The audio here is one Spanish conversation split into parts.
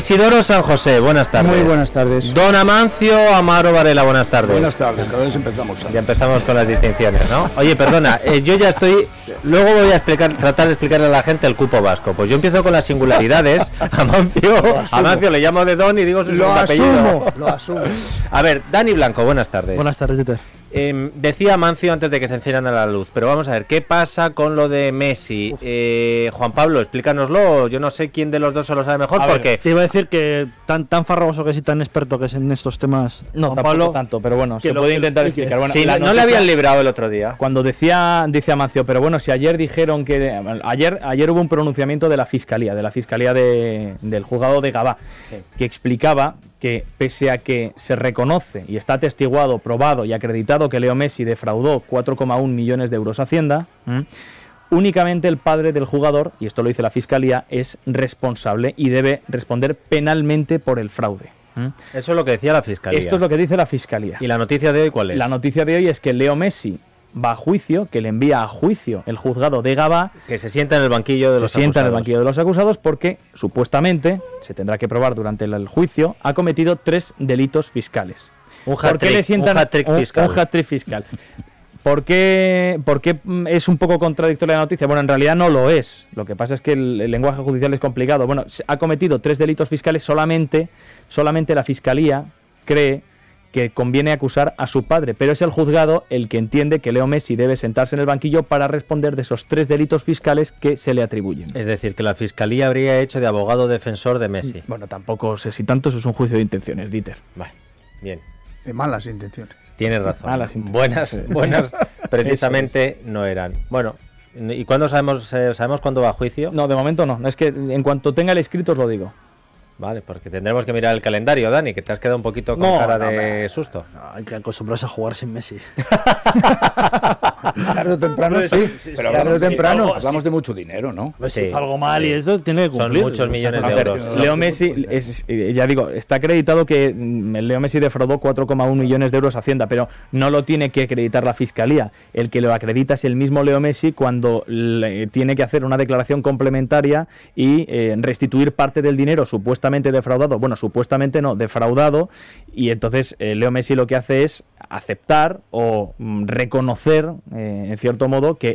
Isidoro San José, buenas tardes. Muy buenas tardes. Don Amancio Amaro Varela, buenas tardes. Buenas tardes, cada vez empezamos. Ya empezamos con las distinciones, ¿no? Oye, perdona, yo ya estoy... Luego voy a tratar de explicarle a la gente el cupo vasco. Pues yo empiezo con las singularidades. Amancio le llamo de Don y digo su segundo apellido. Lo asumo. A ver, Dani Blanco, buenas tardes. Buenas tardes, Dieter. Decía Amancio antes de que se encieran a la luz, pero vamos a ver, ¿qué pasa con lo de Messi? Juan Pablo, explícanoslo, yo no sé quién de los dos se lo sabe mejor, porque... Te iba a decir que tan farragoso que es y tan experto que es en estos temas, no, Juan tampoco Pablo, tanto, pero bueno, se puede intentar explicar. Bueno, sí, no le habían librado el otro día. Cuando dice Amancio, pero bueno, si ayer dijeron que... Ayer hubo un pronunciamiento de la Fiscalía del juzgado de Gavá, sí, que explicaba que pese a que se reconoce y está atestiguado, probado y acreditado que Leo Messi defraudó 4,1 millones de euros a Hacienda, únicamente el padre del jugador, y esto lo dice la Fiscalía, es responsable y debe responder penalmente por el fraude. Eso es lo que decía la Fiscalía. Esto es lo que dice la Fiscalía. ¿Y la noticia de hoy cuál es? La noticia de hoy es que Leo Messi va a juicio, que le envía a juicio el juzgado de Gavá, que se sienta en el banquillo de los acusados porque supuestamente, se tendrá que probar durante el juicio, ha cometido 3 delitos fiscales. Un hat-trick fiscal. ¿Por qué es un poco contradictoria la noticia? Bueno, en realidad no lo es. Lo que pasa es que el lenguaje judicial es complicado. Bueno, ha cometido 3 delitos fiscales, solamente la Fiscalía cree que conviene acusar a su padre, pero es el juzgado el que entiende que Leo Messi debe sentarse en el banquillo para responder de esos 3 delitos fiscales que se le atribuyen. Es decir, que la Fiscalía habría hecho de abogado defensor de Messi. Bueno, tampoco sé si tanto, eso es un juicio de intenciones, Dieter. Vale, bien. De malas intenciones. Tienes razón. Malas intenciones. Buenas precisamente no eran. Bueno, ¿y cuándo sabemos cuándo va a juicio? No, de momento no. Es que en cuanto tenga el escrito os lo digo. Vale, porque tendremos que mirar el calendario, Dani, que te has quedado un poquito con cara de susto. No, hay que acostumbrarse a jugar sin Messi. Tarde o temprano, sí. Pero tarde o temprano. Hablamos de mucho dinero, ¿no? Pues si algo mal y esto tiene que cumplir. Son muchos millones de euros. Leo Messi, ya digo, está acreditado que Leo Messi defraudó 4,1 millones de euros a Hacienda, pero no lo tiene que acreditar la Fiscalía. El que lo acredita es el mismo Leo Messi cuando tiene que hacer una declaración complementaria y restituir parte del dinero supuestamente defraudado, bueno, supuestamente no, defraudado, y entonces Leo Messi lo que hace es aceptar o reconocer, en cierto modo, que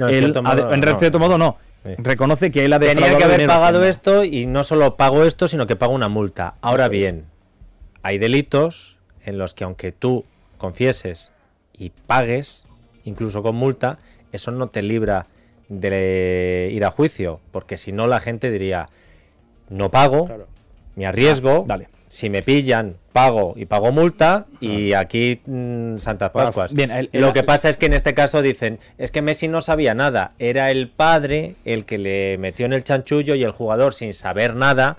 reconoce que él ha defraudado. Tenía que haber pagado dinero. esto, y no solo pago esto, sino que pago una multa. Ahora bien, hay delitos en los que aunque tú confieses y pagues, incluso con multa, eso no te libra de ir a juicio, porque si no la gente diría, no pago, claro, me arriesgo, si me pillan, pago y pago multa, y aquí Santas Pascuas. Bien, lo que pasa es que en este caso dicen, es que Messi no sabía nada, era el padre el que le metió en el chanchullo y el jugador sin saber nada,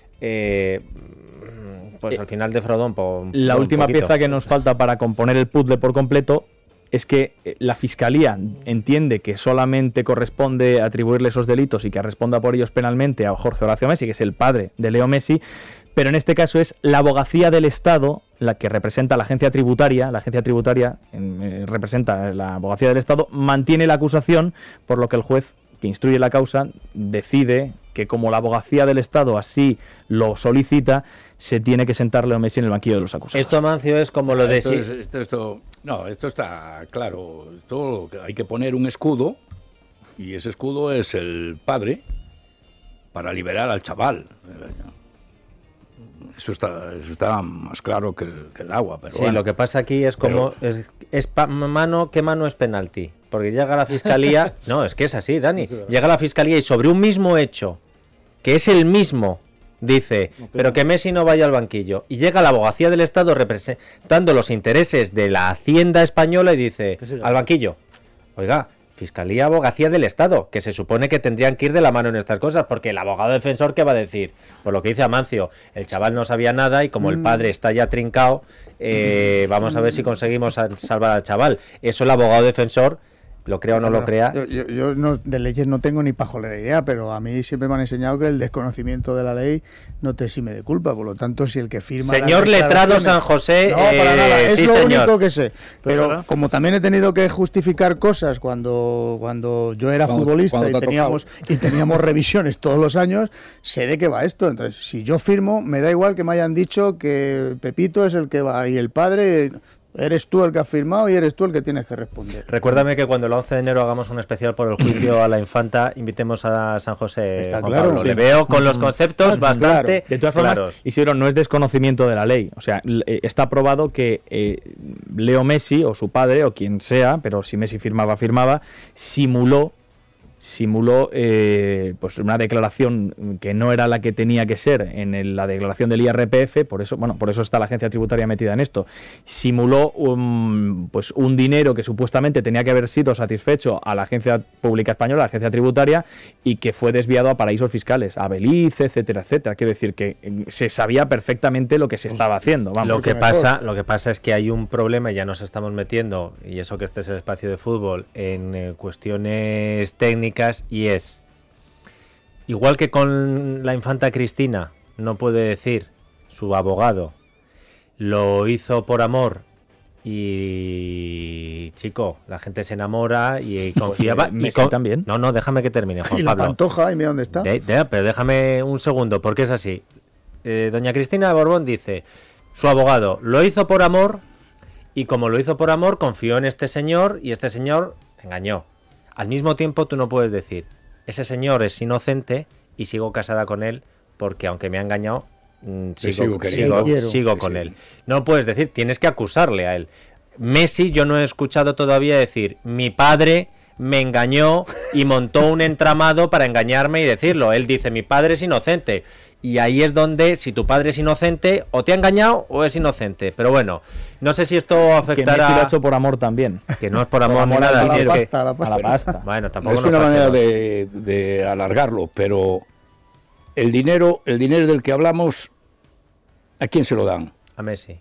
pues al final defraudó un poco. La última pieza que nos falta para componer el puzzle por completo es que la Fiscalía entiende que solamente corresponde atribuirle esos delitos y que responda por ellos penalmente a Jorge Horacio Messi, que es el padre de Leo Messi, pero en este caso es la Abogacía del Estado, la que representa la agencia tributaria representa la Abogacía del Estado, mantiene la acusación, por lo que el juez que instruye la causa decide que como la Abogacía del Estado así lo solicita, se tiene que sentar Leo Messi en el banquillo de los acusados. Esto, Amancio, es como lo de... Esto está claro. Esto hay que poner un escudo, y ese escudo es el padre para liberar al chaval. Eso está más claro que el agua. Pero sí, bueno. Lo que pasa aquí es como... ¿Qué mano es penalti? Porque llega la Fiscalía... No, es que es así, Dani. Llega la Fiscalía y sobre un mismo hecho, que es el mismo, dice, pero que Messi no vaya al banquillo. Y llega la Abogacía del Estado representando los intereses de la Hacienda española y dice, al banquillo. Oiga, Fiscalía, Abogacía del Estado, que se supone que tendrían que ir de la mano en estas cosas, porque el abogado defensor, ¿qué va a decir? Por lo que dice Amancio, el chaval no sabía nada y como el padre está ya trincado, vamos a ver si conseguimos salvar al chaval. Eso el abogado defensor lo crea o no lo crea. Yo de leyes no tengo ni pajolera idea, pero a mí siempre me han enseñado que el desconocimiento de la ley no te exime de culpa. Por lo tanto, si el que firma... Señor letrado San José... No, para nada, es sí, lo señor. único que sé. Pero Claro. como también he tenido que justificar cosas cuando yo era futbolista cuando te ha y teníamos revisiones todos los años, sé de qué va esto. Entonces, si yo firmo, me da igual que me hayan dicho que Pepito es el que va y el padre... Eres tú el que has firmado y eres tú el que tienes que responder. Recuérdame que cuando el 11 de enero hagamos un especial por el juicio a la infanta, invitemos a San José. Está Juan claro. Pablo. Sí. Le veo con los conceptos Claro. bastante De todas formas, claros. Isidro, no es desconocimiento de la ley. O sea, está probado que Leo Messi, o su padre, o quien sea, pero si Messi firmaba, simuló pues una declaración que no era la que tenía que ser en la declaración del IRPF, por eso está la agencia tributaria metida en esto. Simuló pues un dinero que supuestamente tenía que haber sido satisfecho a la agencia pública española, a la agencia tributaria, y que fue desviado a paraísos fiscales, a Belice, etcétera, etcétera. Quiero decir que se sabía perfectamente lo que se estaba haciendo. Vamos. Lo que mejor. pasa es que hay un problema y ya nos estamos metiendo, y eso que este es el espacio de fútbol, en cuestiones técnicas, y es igual que con la infanta Cristina no puede decir su abogado lo hizo por amor y chico, la gente se enamora y confiaba. Messi también. No, déjame que termine, Juan Y la Pablo. Pantoja, y mira dónde está. Pero déjame un segundo, porque es así. Doña Cristina de Borbón dice, su abogado lo hizo por amor, y como lo hizo por amor, confió en este señor, y este señor engañó. Al mismo tiempo, tú no puedes decir, ese señor es inocente y sigo casada con él, porque aunque me ha engañado, sigo con Sí. él. No puedes decir, tienes que acusarle a él. Messi, yo no he escuchado todavía decir, mi padre me engañó y montó un entramado para engañarme y decirlo. Él dice, mi padre es inocente. Y ahí es donde, si tu padre es inocente, o te ha engañado o es inocente. Pero bueno, no sé si esto Que Messi afectará... lo ha hecho por amor también. Que no es por amor ni amor nada. al si es dinero. que- A la A la pasta. Bueno, tampoco Es nos una manera pasemos. de alargarlo, pero el dinero del que hablamos, ¿a quién se lo dan? A Messi,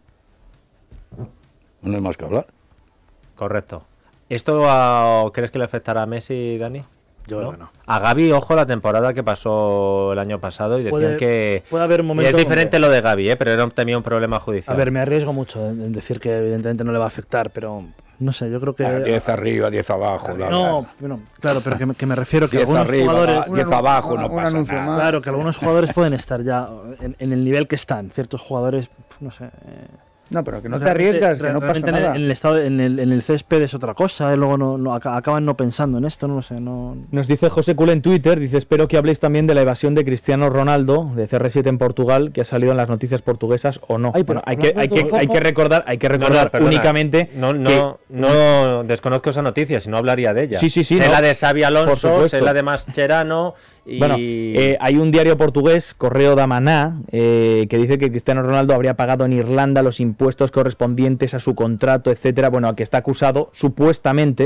No hay más que hablar. correcto. ¿Esto crees que le afectará a Messi, Dani? Yo creo que no. A Gavi, ojo, la temporada que pasó el año pasado y decían que... Puede haber un momento es diferente donde- lo de Gavi, pero era también un problema judicial. A ver, me arriesgo mucho en decir que evidentemente no le va a afectar, pero no sé, yo creo que... 10 arriba, 10 abajo. No, bueno, claro, pero que me refiero que 10 algunos arriba, jugadores... 10 abajo, no un pasa anuncio nada. más. Claro, que algunos jugadores pueden estar ya en el nivel que están. Ciertos jugadores, no sé... No, pero que no te realmente- arriesgas, que no pasa realmente nada. En el estado, en el césped es otra cosa, luego acaban no pensando en esto, no sé, no... Nos dice José Cul en Twitter, dice, espero que habléis también de la evasión de Cristiano Ronaldo, de CR7 en Portugal, que ha salido en las noticias portuguesas o no. Ay, pero Bueno, hay que recordar Perdona, únicamente no desconozco esa noticia, si no hablaría de ella. Sí, sé no, la de Xavi por Alonso, supuesto. sé la de Mascherano y... Bueno, hay un diario portugués, Correo da Maná, que dice que Cristiano Ronaldo habría pagado en Irlanda los impuestos correspondientes a su contrato, etcétera, bueno, a que está acusado supuestamente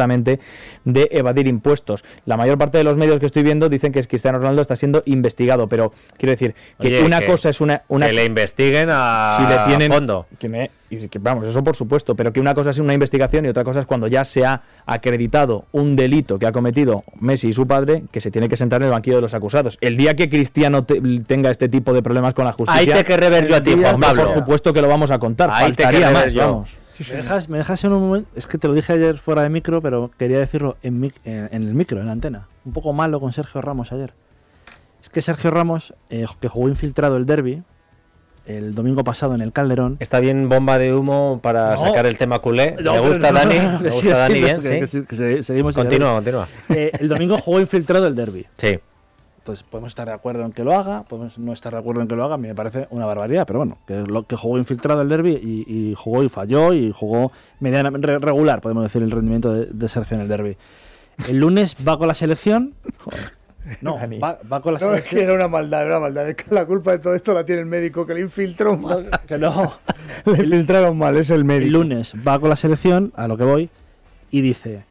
de evadir impuestos. La mayor parte de los medios que estoy viendo dicen que Cristiano Ronaldo está siendo investigado, pero quiero decir que Oye, una cosa es una que le investiguen a, si le tienen a fondo. Vamos, eso por supuesto, pero que una cosa es una investigación y otra cosa es cuando ya se ha acreditado un delito que ha cometido Messi y su padre, que se tiene que sentar en el banquillo de los acusados. El día que Cristiano tenga este tipo de problemas con la justicia, Ahí te querré ver yo a ti, Juan hombre, Pablo. por supuesto que lo vamos a contar. Ahí te Faltaría querré ver más, yo. vamos. ¿Me dejas en un momento? Es que te lo dije ayer fuera de micro, pero quería decirlo en el micro, en la antena. Un poco malo con Sergio Ramos ayer. Es que Sergio Ramos, que jugó infiltrado el derbi el domingo pasado en el Calderón. Está bien bomba de humo para No. sacar el tema culé. No, ¿Me pero gusta no, Dani? no, ¿Me que gusta Dani bien? que ¿Sí? seguimos en el Continúa, continúa. derbi. El domingo jugó infiltrado el derbi. Sí. Entonces podemos estar de acuerdo en que lo haga, podemos no estar de acuerdo en que lo haga, me parece una barbaridad, pero bueno, que jugó infiltrado el derbi y jugó y falló y jugó medianamente regular, podemos decir, el rendimiento de Sergio en el derbi. El lunes va con la selección. No, Dani. va con la No, es que selección. era una maldad. Es que la culpa de todo esto la tiene el médico, que le infiltró mal. Que no. Le infiltraron mal, es el médico. El lunes va con la selección, a lo que voy, y dice,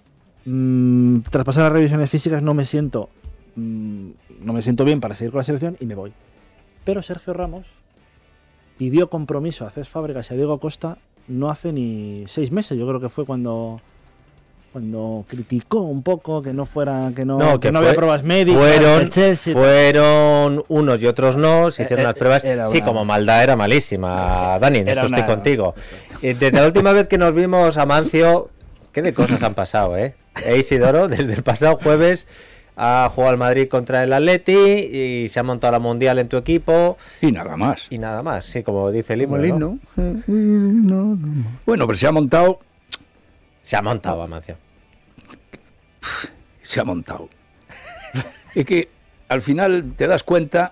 tras pasar las revisiones físicas no me siento bien para seguir con la selección y me voy. Pero Sergio Ramos pidió compromiso a Cés Fábregas y a Diego Costa no hace ni 6 meses, yo creo que fue cuando cuando criticó un poco que no fuera, que no No, que había fue- pruebas médicas del Chelsea. fueron unos y otros no, se hicieron Eh, unas pruebas. era Sí, una- como maldad era malísima, Dani, en Era eso estoy una- contigo. Desde la última vez que nos vimos, Amancio, ¿qué de cosas han pasado, Isidoro, desde el pasado jueves ha jugado el Madrid contra el Atleti y se ha montado la Mundial en tu equipo Y nada más. y nada más, sí, como dice el Como himno, el ¿no? himno. Bueno, pero se ha montado. Se ha montado, Amancio. Se ha montado. Es que al final te das cuenta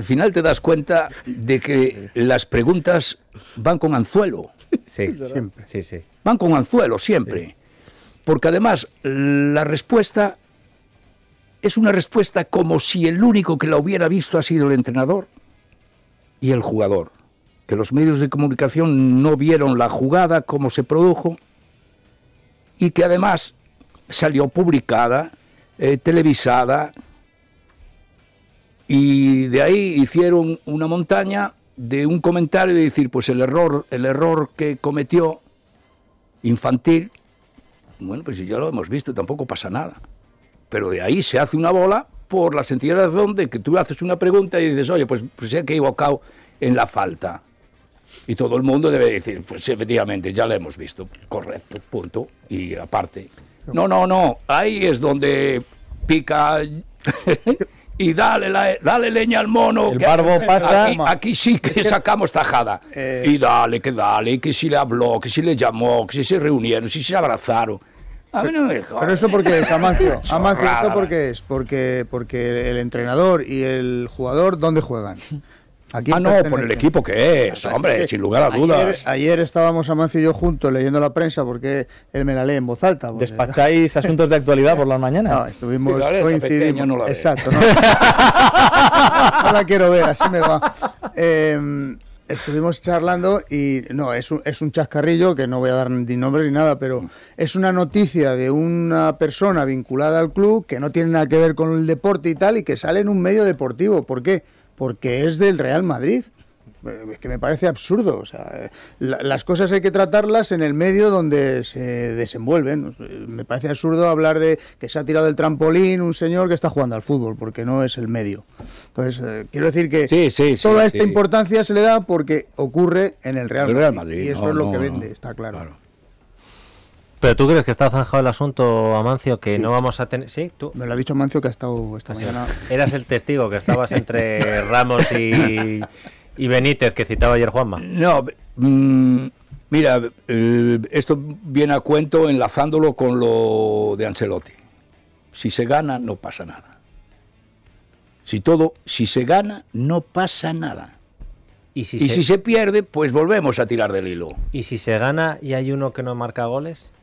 de que las preguntas van con anzuelo. Sí, Siempre. sí, sí. Van con anzuelo siempre. Porque además la respuesta es una respuesta como si el único que la hubiera visto ha sido el entrenador y el jugador. Que los medios de comunicación no vieron la jugada, cómo se produjo, y que además salió publicada, televisada, y de ahí hicieron una montaña de un comentario de decir, pues el error que cometió infantil, bueno, pues si ya lo hemos visto, tampoco pasa nada. Pero de ahí se hace una bola por la sencilla razón de que tú haces una pregunta y dices, oye, pues se ha equivocado en la falta. Y todo el mundo debe decir, pues efectivamente, ya la hemos visto, correcto, punto. Y aparte, no, ahí es donde pica y dale leña al mono. El que barbo pasa. Aquí sí que sacamos tajada. Y dale, que si le habló, que si le llamó, que si se reunieron, si se abrazaron. A mí no me jodas. Pero eso porque es, Amancio. Amancio, Chorrada. eso porque es. Porque el entrenador y el jugador, ¿dónde juegan? ¿A quién No, por el pertenecen? equipo que es, hombre, sin lugar a dudas. Ayer estábamos Amancio y yo juntos leyendo la prensa porque él me la lee en voz alta. porque- ¿Despacháis asuntos de actualidad por las mañanas? No, estuvimos Sí, la lee, esta pequeña coincidimos. no la ve. Exacto, no. No la quiero ver, así me va. Estuvimos charlando y no, es un chascarrillo que no voy a dar ni nombre ni nada, pero es una noticia de una persona vinculada al club que no tiene nada que ver con el deporte y tal y que sale en un medio deportivo. ¿Por qué? Porque es del Real Madrid. Es que me parece absurdo. O sea, las cosas hay que tratarlas en el medio donde se desenvuelven. Me parece absurdo hablar de que se ha tirado del trampolín un señor que está jugando al fútbol, porque no es el medio. Entonces, quiero decir que Sí, toda esta sí. importancia se le da porque ocurre en el Real El Madrid. Real Madrid, Y eso no, es lo no, que no. vende, está claro. Pero tú crees que está zanjado el asunto, Amancio, que Sí. no vamos a tener... Sí, tú. Me lo ha dicho Mancio que ha estado esta Así mañana. eras el testigo que estabas entre Ramos y Benítez, que citaba ayer Juanma. No, mira, esto viene a cuento enlazándolo con lo de Ancelotti. Si se gana, no pasa nada. Si se gana, no pasa nada. Y si, Y si se pierde, pues volvemos a tirar del hilo. ¿Y si se gana y hay uno que no marca goles?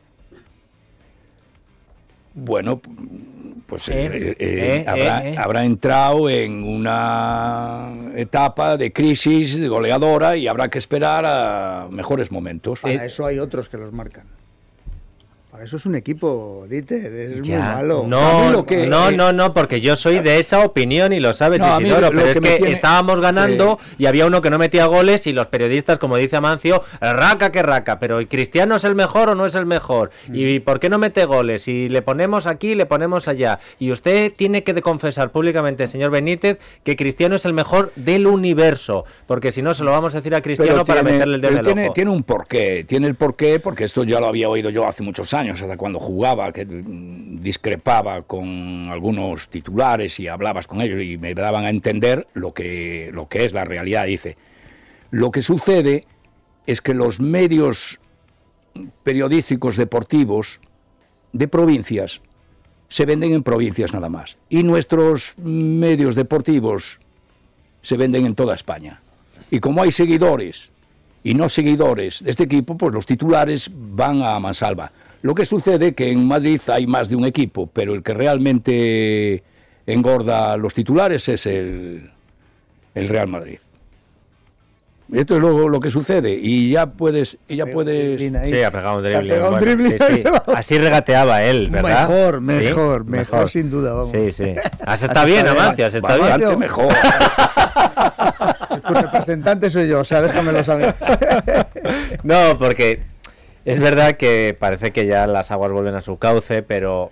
Bueno, pues habrá habrá entrado en una etapa de crisis goleadora y habrá que esperar a mejores momentos. Para eso hay otros que los marcan. Para eso es un equipo, Dieter, es Ya, muy malo. A No, mí lo que- no, porque yo soy de esa opinión y lo sabes, No, a mí Isidoro, lo pero que es me que tiene- estábamos ganando y había uno que no metía goles y los periodistas, como dice Amancio, raca que raca, pero ¿y Cristiano es el mejor o no es el mejor? ¿Y por qué no mete goles? Y le ponemos aquí, le ponemos allá. Y usted tiene que confesar públicamente, señor Benítez, que Cristiano es el mejor del universo, porque si no se lo vamos a decir a Cristiano para meterle el dedo en el ojo. tiene un porqué, tiene el porqué, porque esto ya lo había oído yo hace muchos años, hasta cuando jugaba, que discrepaba con algunos titulares y hablabas con ellos y me daban a entender lo que es la realidad. Dice, lo que sucede es que los medios periodísticos deportivos de provincias se venden en provincias nada más, y nuestros medios deportivos se venden en toda España. Y como hay seguidores y no seguidores de este equipo, pues los titulares van a mansalva. Lo que sucede que en Madrid hay más de un equipo, pero el que realmente engorda los titulares es el Real Madrid. Esto es lo que sucede, y ya puedes... Sí, ha pegado un drible. Ha pegado un bueno, drible. sí, sí. Así regateaba él, ¿verdad? Mejor, sin duda, vamos. Sí, sí. Has estado bien, Amancio, has estado bien. Bastante mejor. Tu representante soy yo, o sea, déjamelo saber. No, porque Es verdad que parece que ya las aguas vuelven a su cauce, pero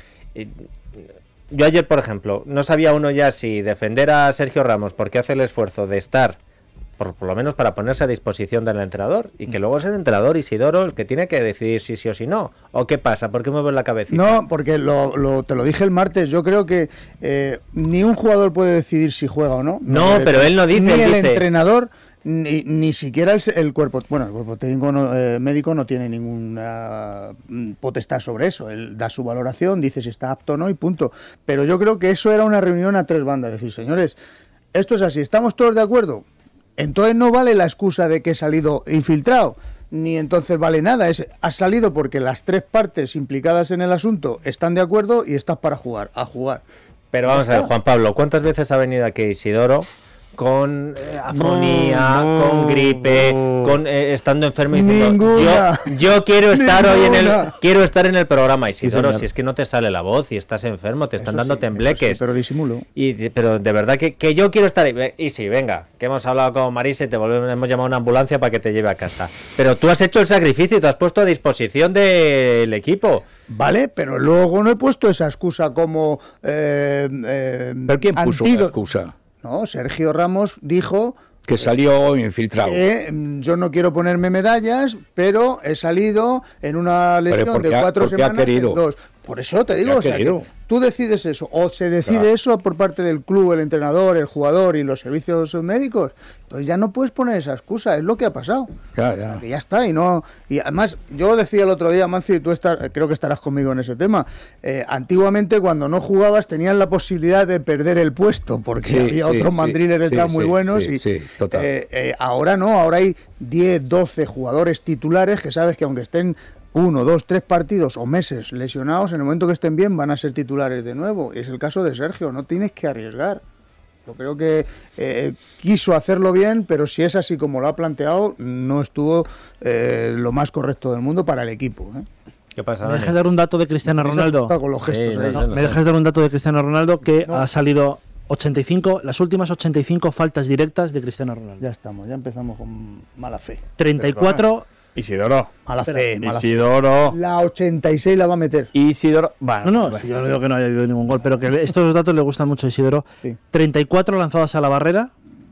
yo ayer, por ejemplo, no sabía uno ya si defender a Sergio Ramos porque hace el esfuerzo de estar, por lo menos para ponerse a disposición del entrenador, y que luego es el entrenador Isidoro el que tiene que decidir si sí o si no. ¿O qué pasa? ¿Por qué mueves la cabecita? No, porque te lo dije el martes, yo creo que ni un jugador puede decidir si juega o no. No, pero él no dice. Ni el dice... entrenador, ni siquiera el cuerpo. Bueno, el cuerpo técnico médico no tiene ninguna potestad sobre eso. Él da su valoración, dice si está apto o no y punto. Pero yo creo que eso era una reunión a tres bandas. Es decir, señores, esto es así, ¿estamos todos de acuerdo? Entonces no vale la excusa de que he salido infiltrado, ni entonces vale nada. Has salido porque las tres partes implicadas en el asunto están de acuerdo y estás para jugar, a jugar. Pero vamos a ver, Juan Pablo, ¿cuántas veces ha venido aquí Isidoro con afonía, con gripe, con estando enfermo y diciendo yo quiero estar quiero estar en el programa? Isidoro, si es que no te sale la voz y estás enfermo, te están dando tembleques. Sí, pero disimulo. Pero de verdad que yo quiero estar ahí. Y sí, venga, que hemos hablado con Marisa y hemos llamado a una ambulancia para que te lleve a casa. Pero tú has hecho el sacrificio y te has puesto a disposición del equipo. Vale, pero luego no he puesto esa excusa como ¿Pero quién puso la excusa? No, Sergio Ramos dijo que salió infiltrado. Yo no quiero ponerme medallas, pero he salido en una lesión de 4 semanas. Por eso te digo, o sea, tú decides eso, o se decide eso por parte del club, el entrenador, el jugador y los servicios médicos. Entonces ya no puedes poner esa excusa, es lo que ha pasado. Que ya está, y además, yo decía el otro día, Mancio, y tú creo que estarás conmigo en ese tema. Antiguamente, cuando no jugabas, tenías la posibilidad de perder el puesto, porque había otros mandriles detrás muy buenos. Ahora no, ahora hay 10, 12 jugadores titulares que sabes que aunque estén 1, 2, 3 partidos o meses lesionados, en el momento que estén bien van a ser titulares de nuevo. Es el caso de Sergio, no tienes que arriesgar. Yo creo que quiso hacerlo bien, pero si es así como lo ha planteado, no estuvo lo más correcto del mundo para el equipo. ¿Qué pasa? ¿Me dejas dar un dato de Cristiano Ronaldo? Con los gestos, ¿Me dejas dar un dato de Cristiano Ronaldo que ha salido 85, las últimas 85 faltas directas de Cristiano Ronaldo? Ya estamos, ya empezamos con mala fe. 34... Isidoro. Mala fe. Isidoro. La 86 la va a meter. Isidoro. Bueno, yo no digo que no haya habido ningún gol, pero que estos datos le gustan mucho a Isidoro. Sí. 34 lanzadas a la barrera,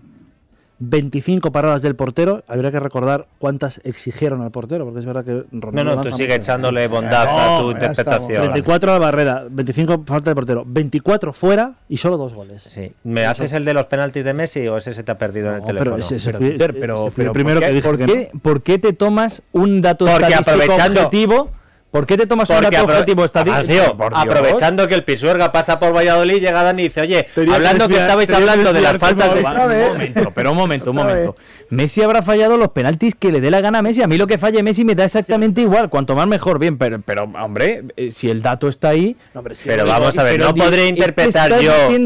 25 paradas del portero. Habría que recordar cuántas exigieron al portero, porque es verdad que Ronaldo tú sigue echándole bondad a tu interpretación. 34 a la barrera, 25 falta del portero, 24 fuera y solo 2 goles. Sí. ¿Me haces el de los penaltis de Messi o ese se te ha perdido en el teléfono? Pero primero que dije ¿por qué te tomas un dato estadístico objetivo? ¿Por qué te tomas un dato objetivo estadístico? Aprovechando que el Pisuerga pasa por Valladolid, llega Dani y dice, oye, hablando que estabais hablando de las faltas de... Un momento. Messi habrá fallado los penaltis que le dé la gana a Messi. A mí lo que falle Messi me da exactamente igual. Cuanto más mejor, bien. Pero hombre, si el dato está ahí... Pero vamos a ver, no podré interpretar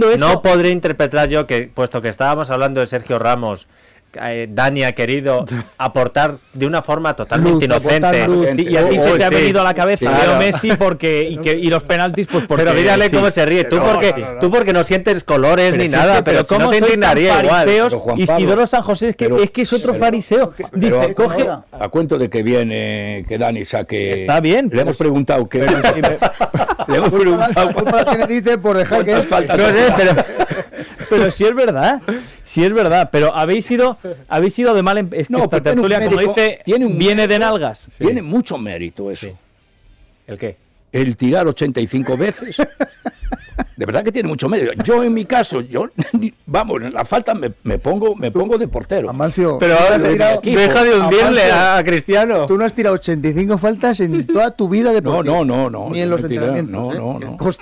yo, que puesto que estábamos hablando de Sergio Ramos... Dani ha querido aportar de una forma totalmente inocente y a ti se te ha venido a la cabeza Leo Messi y los penaltis pues porque pero mírale cómo se ríe tú porque no sientes colores ni nada pero cómo no te indignaría igual Isidoro San José es que es otro fariseo dice coge a cuento de que viene que Dani saque está bien le hemos preguntado que le hemos preguntado por dejar que faltas no sé pero sí es verdad pero habéis sido de mal esta tertulia como dice viene de nalgas tiene mucho mérito eso. ¿El qué? El tirar 85 veces de verdad que tiene mucho mérito. Yo en mi caso vamos, en la falta me pongo de portero. Amancio, pero ahora deja de hundirle a Cristiano. Tú no has tirado 85 faltas en toda tu vida de portero. No. Ni en los entrenamientos. No.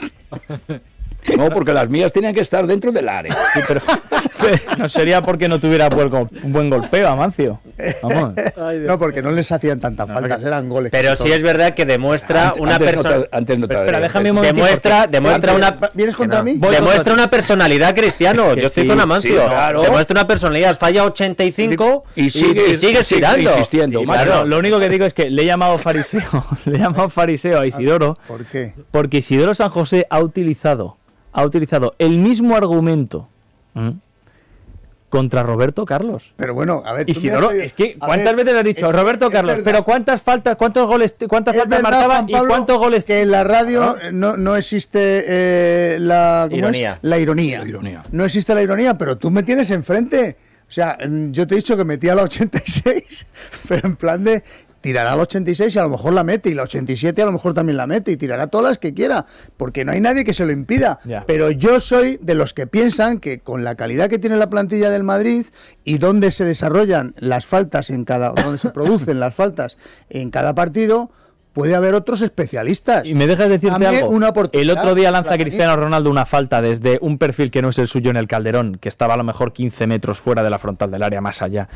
No, porque las mías tenían que estar dentro del área. Sí, pero no sería porque no tuviera un buen golpeo, Amancio. Vamos. No, porque no les hacían tantas faltas, eran goles. Pero sí es verdad que demuestra una persona. Espera, déjame un momento. Demuestra una. ¿Vienes contra mí? Demuestra una personalidad, Cristiano. Yo estoy con Amancio. Sí, claro. Demuestra una personalidad. Falla 85 y sigues tirando. Insistiendo. Sí, claro, lo único que digo es que le he llamado fariseo a Isidoro. ¿Por qué? Porque Isidoro San José ha utilizado el mismo argumento contra Roberto Carlos. Pero bueno, a ver. Y tú si me no, has oído- es que a ¿cuántas ver, veces le has dicho Roberto Carlos? verdad. Pero ¿cuántas faltas, cuántos goles, cuántas Es faltas verdad, marcaba Juan y Pablo, cuántos goles? que en la radio no existe la ¿cómo Ironía. es? La ironía. La ironía. No existe la ironía, pero tú me tienes enfrente. O sea, yo te he dicho que metía la 86, pero en plan de tirará la 86 y a lo mejor la mete, y la 87 a lo mejor también la mete, y tirará todas las que quiera, porque no hay nadie que se lo impida. Ya. Pero yo soy de los que piensan que con la calidad que tiene la plantilla del Madrid y donde se desarrollan las faltas donde se producen las faltas en cada partido, puede haber otros especialistas. Y me dejas decirte Dame algo. una oportunidad. El otro día lanza Para mí. Cristiano Ronaldo una falta desde un perfil que no es el suyo en el Calderón, que estaba a lo mejor 15 metros fuera de la frontal del área, más allá.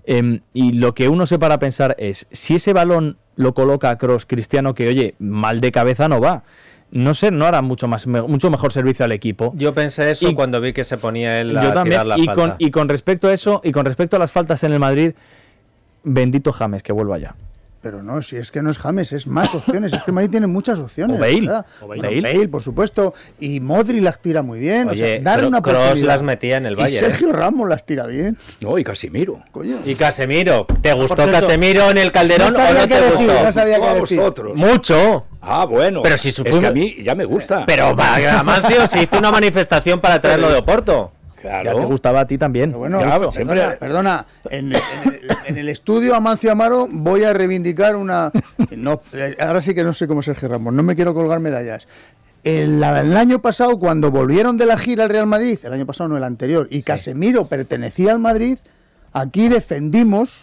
Y lo que uno se para a pensar es, si ese balón lo coloca a Kroos, Cristiano, que oye, mal de cabeza no va. No sé, no hará mucho mejor servicio al equipo. Yo pensé eso Y- cuando vi que se ponía él a Yo también. tirar la Y falta. con respecto a eso, y con respecto a las faltas en el Madrid, bendito James, que vuelva ya. Pero no, si es que no es James, es más opciones. Es que Madrid tiene muchas opciones. O Bale. ¿verdad? O Bueno, Bale. Bale, por supuesto. Y Modri las tira muy bien. Oye, o sea, darle una Kroos oportunidad. las metía en el Y Bayern, Sergio Ramos las tira bien. No, y Casimiro. Coño. Y Casemiro, ¿te gustó cierto, Casemiro en el Calderón no o sabía no qué te decir, gustó? no sabía No a qué decir. vosotros. Mucho. Ah, bueno. Pero si es fuimos- que a mí ya me gusta. Pero Amancio se hizo una manifestación para traerlo de Oporto. Ya Claro. te gustaba a ti también. Pero bueno, Ya, eso, siempre- perdona, en el estudio Amancio Amaro voy a reivindicar una... No, ahora sí que no sé cómo es Sergio Ramos, no me quiero colgar medallas. El año pasado, cuando volvieron de la gira al Real Madrid, el año pasado no, el anterior, y Casemiro pertenecía al Madrid, aquí defendimos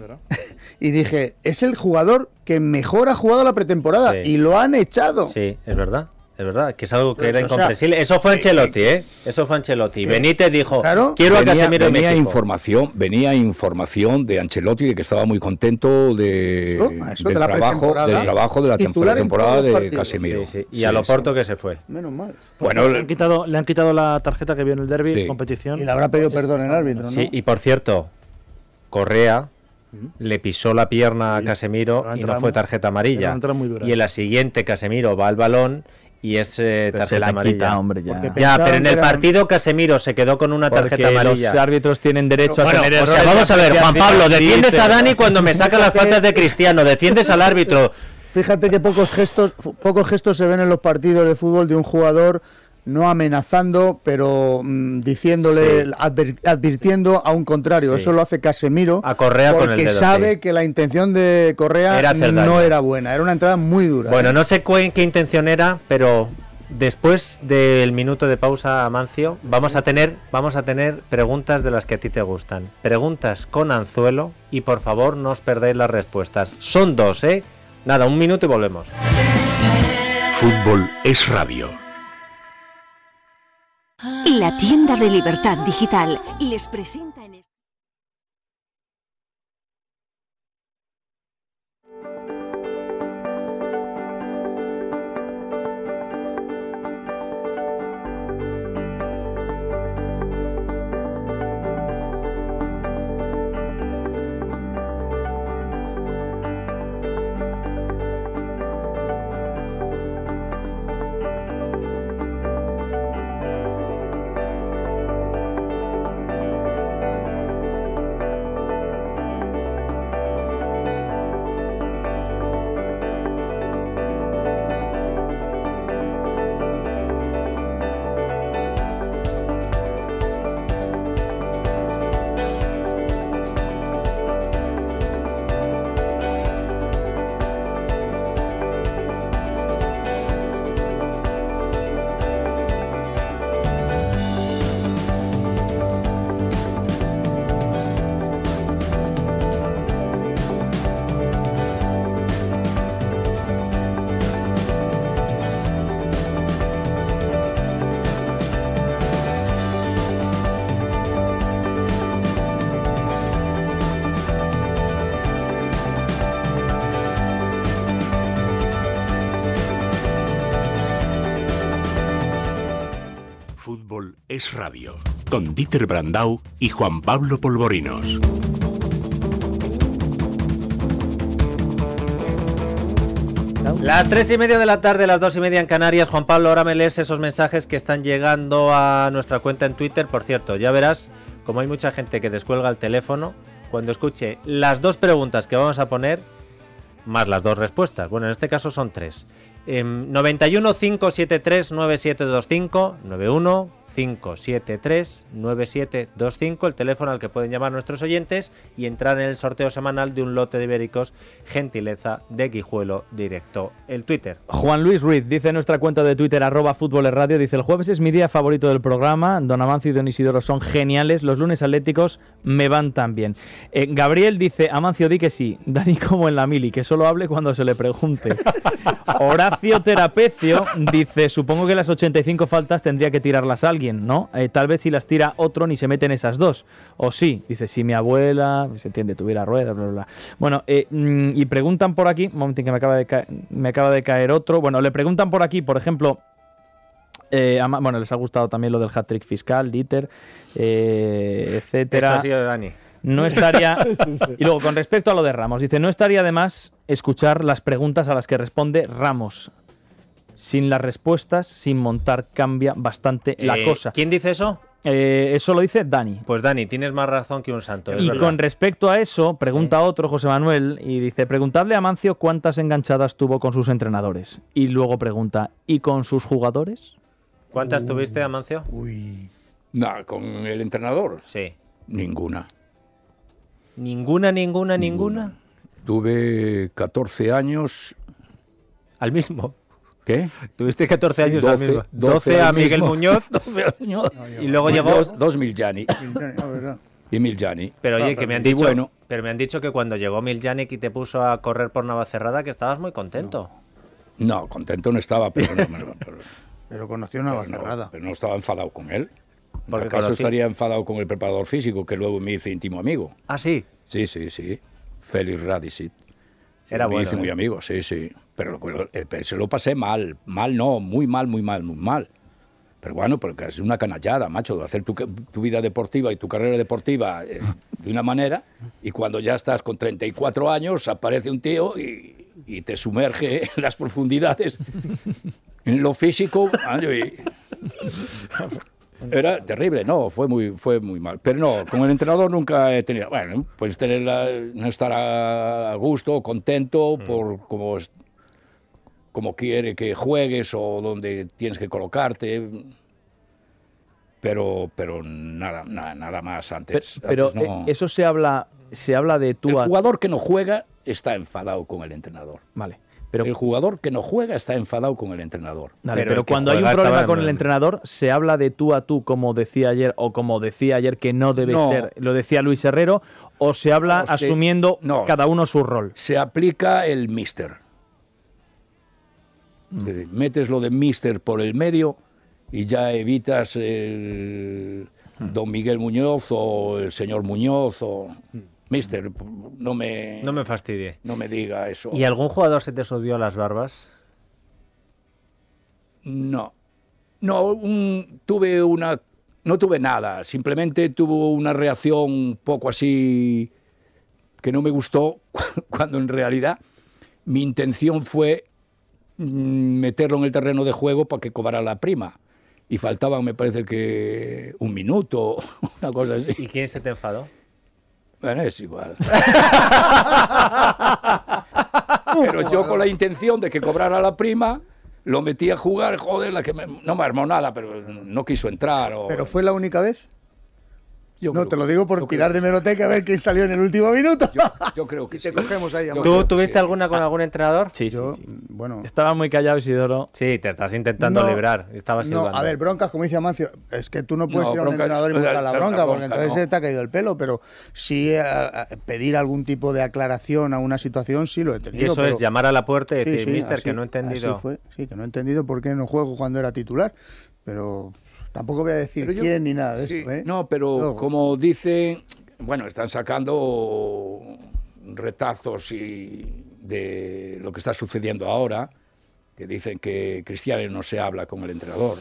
y dije, es el jugador que mejor ha jugado la pretemporada, Sí. y lo han echado. Sí, es verdad. Es verdad, que es algo que era O sea, incomprensible. Eso fue Ancelotti, ¿eh? Eso fue Ancelotti. Benítez dijo, claro. quiero a Casemiro en mi equipo. venía información de Ancelotti de que estaba muy contento Eso, de la pretemporada. del trabajo de la Titular en temporada todos los de partidos. Casemiro. Sí, sí. Y al Oporto que se fue. Menos mal. Bueno, le han quitado la tarjeta que vio en el derbi, Sí. competición. Y le habrá pedido perdón el árbitro, ¿no? Sí, y por cierto, Correa le pisó la pierna a Sí. Casemiro Era una y no entrada fue muy- tarjeta era amarilla. una entrada muy dura. Y en la siguiente Casemiro va al balón y es Pero se tarjeta la amarilla. quita, hombre, ya. Porque Ya, pensaban pero en que el eran- partido Casemiro se quedó con una tarjeta Porque amarilla. los árbitros tienen derecho a Bueno, tener o sea, errores vamos a de ver, Juan apreciación. Pablo, Sí, defiendes a pero- Dani cuando me saca las faltas de Cristiano, defiendes al árbitro. Fíjate que pocos gestos se ven en los partidos de fútbol de un jugador no amenazando, pero diciéndole, Sí. advirtiendo a un contrario. Sí. Eso lo hace Casemiro A Correa con el porque dedo, sabe sí. que la intención de Correa Era hacer no daño. era buena. Era una entrada muy dura. Bueno, no sé qué intención era, pero después del minuto de pausa, Amancio, vamos a tener preguntas de las que a ti te gustan. Preguntas con anzuelo y por favor no os perdáis las respuestas. Son dos, ¿eh? Nada, un minuto y volvemos. Fútbol es radio. La tienda de Libertad Digital les presenta en... Fútbol es radio. Con Dieter Brandau y Juan Pablo Polvorinos. Las 3:30 de la tarde, las 2:30 en Canarias. Juan Pablo, ahora me lees esos mensajes que están llegando a nuestra cuenta en Twitter. Por cierto, ya verás como hay mucha gente que descuelga el teléfono, cuando escuche las 2 preguntas que vamos a poner, más las 2 respuestas. Bueno, en este caso son 3. 91 573 9725, 91 573 9725, el teléfono al que pueden llamar nuestros oyentes y entrar en el sorteo semanal de un lote de ibéricos, gentileza de Guijuelo Directo. El Twitter. Juan Luis Ruiz dice en nuestra cuenta de Twitter @futbolerradio, dice: el jueves es mi día favorito del programa, don Amancio y don Isidoro son geniales, los lunes atléticos me van tan bien. Gabriel dice: Amancio, di que sí, Dani como en la mili, que solo hable cuando se le pregunte. Horacio Terapecio dice: supongo que las 85 faltas tendría que tirarlas a alguien, ¿no? Tal vez si las tira otro ni se meten esas 2. O sí, dice, si mi abuela, se entiende, tuviera ruedas, bla, bla, bla. Bueno, y preguntan por aquí, un momentín que me acaba de caer otro. Bueno, le preguntan por aquí, por ejemplo, bueno, les ha gustado también lo del hat-trick fiscal, Dieter, etcétera. Eso ha sido de Dani. No estaría... Y luego, con respecto a lo de Ramos, dice, no estaría de más escuchar las preguntas a las que responde Ramos. Sin las respuestas, sin montar, cambia bastante la cosa. ¿Quién dice eso? Eso lo dice Dani. Pues Dani, tienes más razón que un santo. Y con respecto a eso, pregunta otro, José Manuel, y dice, preguntadle a Amancio cuántas enganchadas tuvo con sus entrenadores. Y luego pregunta, ¿y con sus jugadores? ¿Cuántas tuviste, Amancio? No, con el entrenador. Sí. Ninguna. ¿Ninguna? Tuve 14 años. ¿Al mismo? ¿Qué? Tuviste 14 años 12, al mismo. 12 a al Miguel mismo. Muñoz. 12 años. Y luego llegó... Dos Miljani. Y Miljani. Pero oye, que me han dicho, bueno, pero me han dicho que cuando llegó Miljanic y te puso a correr por Navacerrada que estabas muy contento. No, contento no estaba, pero no, Pero conoció una Navacerrada. pero no estaba enfadado con él. Porque ¿Por acaso conocí- estaría enfadado con el preparador físico, que luego me hice íntimo amigo? Ah, sí. Sí. Félix Radicit. Era me bueno, hice muy amigo, sí. Pero se lo pasé mal. Mal no, muy mal. Pero bueno, porque es una canallada, macho, de hacer tu vida deportiva y tu carrera deportiva de una manera, y cuando ya estás con 34 años aparece un tío y te sumerge en las profundidades, en lo físico. Era terrible, no, fue muy mal. Pero no, con el entrenador nunca he tenido... Bueno, puedes no estar a gusto, contento, por como quiere que juegues o donde tienes que colocarte, pero nada más antes. Pero Antes no. eso se habla de tú El a... jugador que no juega está enfadado con el entrenador. Vale, pero... El jugador que no juega está enfadado con el entrenador. Vale, Pero pero el que cuando hay un juega problema estaba con el en- entrenador, ¿se habla de tú a tú, como decía ayer, o como decía ayer que no debe No. ser, lo decía Luis Herrero, o se habla No, sí. asumiendo No. cada uno su rol? Se aplica el míster. Es decir, metes lo de míster por el medio y ya evitas el don Miguel Muñoz o el señor Muñoz o... Míster, no me fastidie. no me diga eso. ¿Y algún jugador se te subió a las barbas? No, no tuve nada, simplemente tuvo una reacción un poco así que no me gustó, cuando en realidad mi intención fue meterlo en el terreno de juego para que cobrara la prima. Y faltaban, me parece que 1 minuto, una cosa así. ¿Y quién se te enfadó? Bueno, es igual. Pero yo con la intención de que cobrara la prima, lo metí a jugar, joder, no me armó nada, pero no quiso entrar. ¿Pero fue la única vez? Yo No, creo te lo que- digo por yo tirar creo- de meroteca a ver quién salió en el último minuto. Yo creo que Y te sí. cogemos ahí, Yo amor. creo ¿Tú que tuviste sí. alguna con algún entrenador? Sí, Yo, sí. bueno... Estaba muy callado Isidoro. Sí, te estás intentando No, librar. Estabas No, silbando. a ver, broncas, como dice Amancio, es que tú no puedes No, ir a un bronca- entrenador y montar la echar una bronca, porque bronca, entonces no. se te ha caído el pelo, pero sí pedir algún tipo de aclaración a una situación, sí lo he tenido. Y eso pero- es llamar a la puerta y Sí, decir, sí, mister, así- que no he entendido. así fue, sí, que no he entendido por qué no juego cuando era titular, pero tampoco voy a decir Pero yo- quién ni nada de sí, eso. ¿eh? No, pero Luego. como dicen, bueno, están sacando retazos de lo que está sucediendo ahora, que dicen que Cristiano no se habla con el entrenador.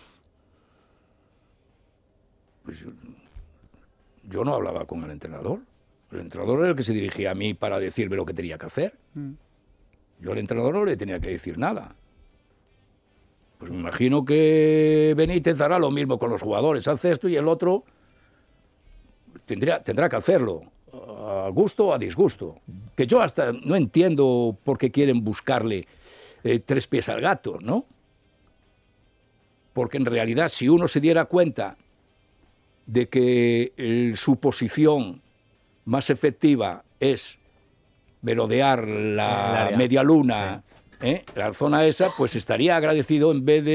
Pues yo no hablaba con el entrenador. El entrenador era el que se dirigía a mí para decirme lo que tenía que hacer. Yo al entrenador no le tenía que decir nada. Pues me imagino que Benítez hará lo mismo con los jugadores. Hace esto y el otro tendrá que hacerlo, a gusto o a disgusto. Que yo hasta no entiendo por qué quieren buscarle 3 pies al gato, ¿no? Porque en realidad, si uno se diera cuenta de que su posición más efectiva es merodear la media luna, la zona esa, pues estaría agradecido en vez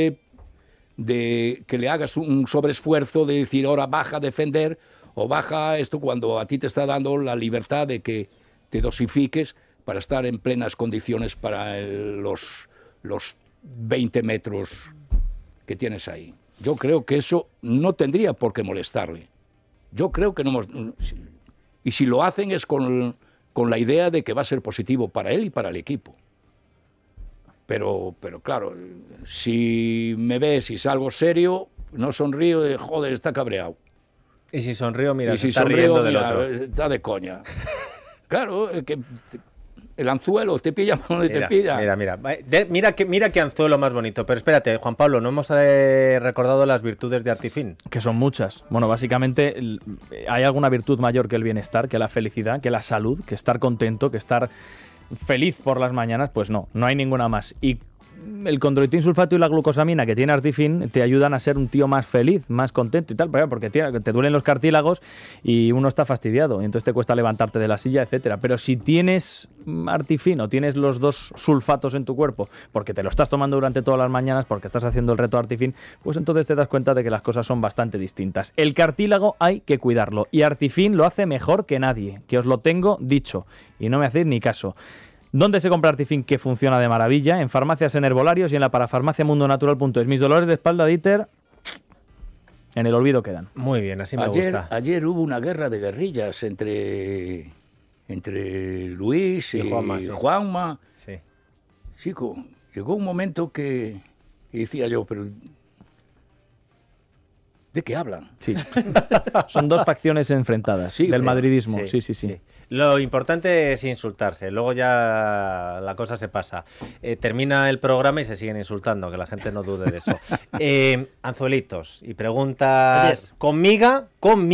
de que le hagas un sobreesfuerzo de decir, ahora baja a defender o baja esto, cuando a ti te está dando la libertad de que te dosifiques para estar en plenas condiciones para los 20 metros que tienes ahí. Yo creo que eso no tendría por qué molestarle. Yo creo que no. Y si lo hacen es con la idea de que va a ser positivo para él y para el equipo. Pero claro, si me ves y salgo serio, no sonrío de joder, está cabreado. Y si sonrío, mira, y se si está riendo del otro. Está de coña. Claro, que el anzuelo te pilla donde te pilla. Mira qué anzuelo más bonito. Pero espérate, Juan Pablo, no hemos recordado las virtudes de Artifin. Que son muchas. Bueno, básicamente hay alguna virtud mayor que el bienestar, que la felicidad, que la salud, que estar contento, que estar feliz por las mañanas. Pues no hay ninguna más. Y el condroitín sulfato y la glucosamina que tiene Artifin te ayudan a ser un tío más feliz, más contento y tal, porque te duelen los cartílagos y uno está fastidiado y entonces te cuesta levantarte de la silla, etcétera. Pero si tienes Artifin o tienes los 2 sulfatos en tu cuerpo porque te lo estás tomando durante todas las mañanas, porque estás haciendo el reto Artifin, pues entonces te das cuenta de que las cosas son bastante distintas. El cartílago hay que cuidarlo y Artifin lo hace mejor que nadie, que os lo tengo dicho y no me hacéis ni caso. ¿Dónde se compra Artifin, que funciona de maravilla? En farmacias, en herbolarios y en la parafarmacia mundonatural.es. Mis dolores de espalda, Dieter, en el olvido quedan. Muy bien, así me gusta. Ayer hubo una guerra de guerrillas entre Luis y Juanma. Sí. Chico, llegó un momento que decía yo, pero ¿de qué hablan? Sí. Son 2 facciones enfrentadas del madridismo. Sí. Lo importante es insultarse, luego ya la cosa se pasa. Termina el programa y se siguen insultando, que la gente no dude de eso. Anzuelitos y preguntas con miga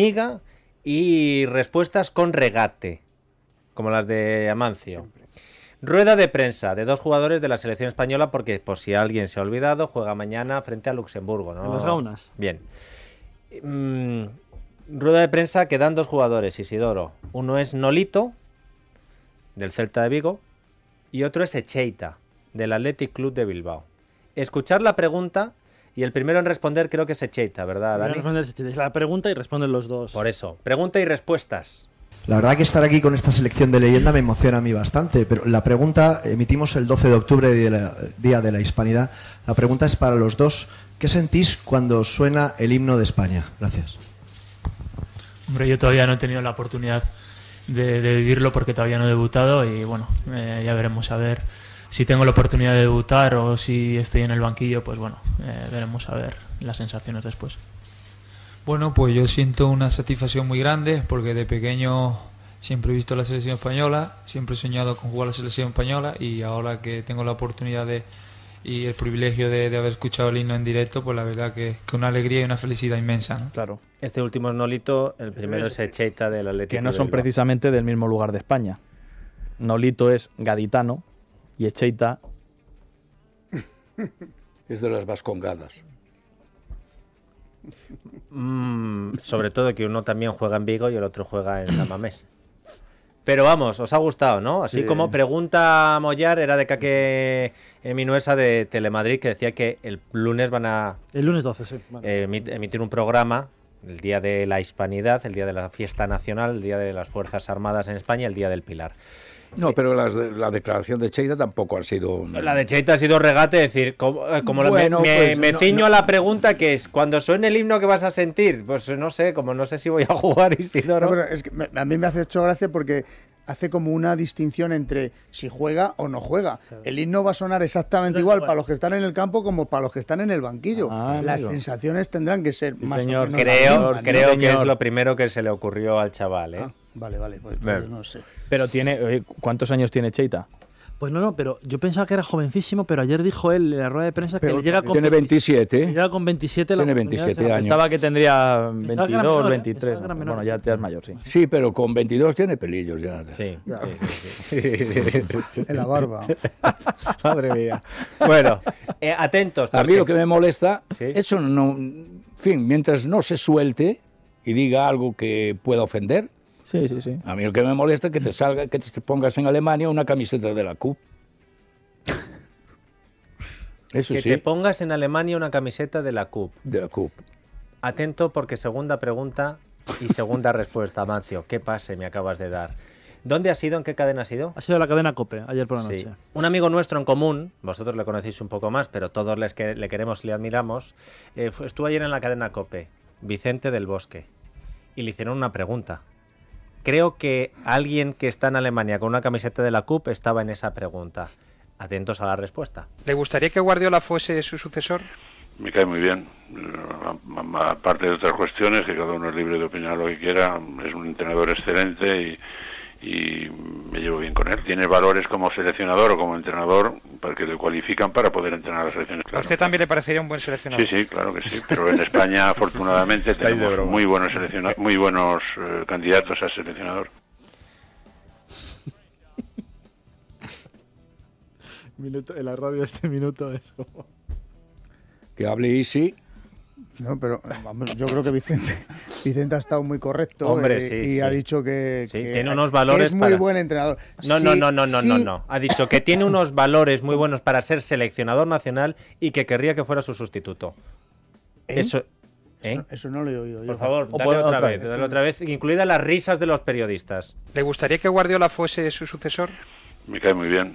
y respuestas con regate, como las de Amancio. Rueda de prensa de 2 jugadores de la selección española, porque por si alguien se ha olvidado, juega mañana frente a Luxemburgo, ¿no? En las Gaunas. Bien. Rueda de prensa que dan 2 jugadores, Isidoro. Uno es Nolito, del Celta de Vigo, y otro es Echeita, del Athletic Club de Bilbao. Escuchar la pregunta y el primero en responder creo que es Echeita, ¿verdad, Dani? Es la pregunta y responden los 2. Por eso, pregunta y respuestas. La verdad que estar aquí con esta selección de leyenda me emociona a mí bastante, pero la pregunta, emitimos el 12 de octubre, Día de la Hispanidad. La pregunta es para los 2. ¿Qué sentís cuando suena el himno de España? Gracias. Hombre, yo todavía no he tenido la oportunidad de vivirlo porque todavía no he debutado y bueno, ya veremos a ver si tengo la oportunidad de debutar o si estoy en el banquillo, pues bueno, veremos a ver las sensaciones después. Bueno, pues yo siento una satisfacción muy grande porque de pequeño siempre he visto la selección española, siempre he soñado con jugar a la selección española y ahora que tengo la oportunidad y el privilegio de haber escuchado el himno en directo, pues la verdad que una alegría y una felicidad inmensa, ¿no? Claro. Este último es Nolito, el primero es Echeita del Atlético. Que no son precisamente del mismo lugar de España. Nolito es gaditano y Echeita es de las Vascongadas. Sobre todo que uno también juega en Vigo y el otro juega en San Mamés. Pero vamos, os ha gustado, ¿no? Así como pregunta a Mollar era de Caque Minuesa de Telemadrid, que decía que el lunes van a... El lunes 12, sí. Vale. Emitir un programa, el Día de la Hispanidad, el Día de la Fiesta Nacional, el Día de las Fuerzas Armadas en España, el Día del Pilar. No, pero la declaración de Cheita tampoco ha sido... La de Cheita ha sido regate, es decir, como bueno, me ciño a la pregunta que es, cuando suene el himno, ¿qué vas a sentir? Pues no sé, como no sé si voy a jugar y si no... No, pero es que a mí me hace hecho gracia porque hace como una distinción entre si juega o no juega. El himno va a sonar exactamente igual para los que están en el campo como para los que están en el banquillo. Las sensaciones tendrán que ser más señor, o menos creo que es lo primero que se le ocurrió al chaval, ¿eh? Vale, pues no sé. Pero ¿cuántos años tiene Cheita? Pues no, pero yo pensaba que era jovencísimo, pero ayer dijo él en la rueda de prensa que Pero él llega con tiene 27. Llega con 27 la Tiene oportunidad 27 de ser- años. Pensaba que tendría Pensaba que era 22, menor, 23. pensaba que era menor. Bueno, ya es mayor, sí. Sí, pero con 22 tiene pelillos ya. Sí. En la barba. Madre mía. Bueno, atentos. A mí lo que me molesta, Sí. eso no... En fin, mientras no se suelte y diga algo que pueda ofender, Sí, sí, sí. a mí lo que me molesta es que te salga, que te pongas en Alemania una camiseta de la CUP. Eso Que sí, te pongas en Alemania una camiseta de la CUP. de la CUP. Atento porque segunda pregunta y segunda respuesta, Amancio. ¿Qué pase me acabas de dar? ¿Dónde has sido? ¿En qué cadena has sido? Ha sido la cadena COPE, ayer por la Sí. noche. Un amigo nuestro en común, vosotros le conocéis un poco más, pero todos le queremos y le admiramos, estuvo ayer en la cadena COPE, Vicente del Bosque, y le hicieron una pregunta. Creo que alguien que está en Alemania con una camiseta de la CUP estaba en esa pregunta. Atentos a la respuesta. ¿Le gustaría que Guardiola fuese su sucesor? Me cae muy bien. Aparte de otras cuestiones, que cada uno es libre de opinar lo que quiera, es un entrenador excelente y me llevo bien con él. Tiene valores como seleccionador o como entrenador para que le cualifican para poder entrenar a las selecciones. ¿A usted también le parecería un buen seleccionador? Sí, claro que sí. Pero en España, afortunadamente, tenemos muy buenos candidatos a seleccionador. En la radio este minuto eso. Que hable Isi. No, pero vamos, yo creo que Vicente ha estado muy correcto. Hombre, y sí. ha dicho que tiene unos valores es muy para- buen entrenador. No, Sí, no. Ha dicho que tiene unos valores muy buenos para ser seleccionador nacional y que querría que fuera su sustituto. ¿Eh? Eso, ¿eh? Eso no lo he oído yo. Por favor, O dale pon otra vez, incluidas las risas de los periodistas. ¿Le gustaría que Guardiola fuese su sucesor? Me cae muy bien.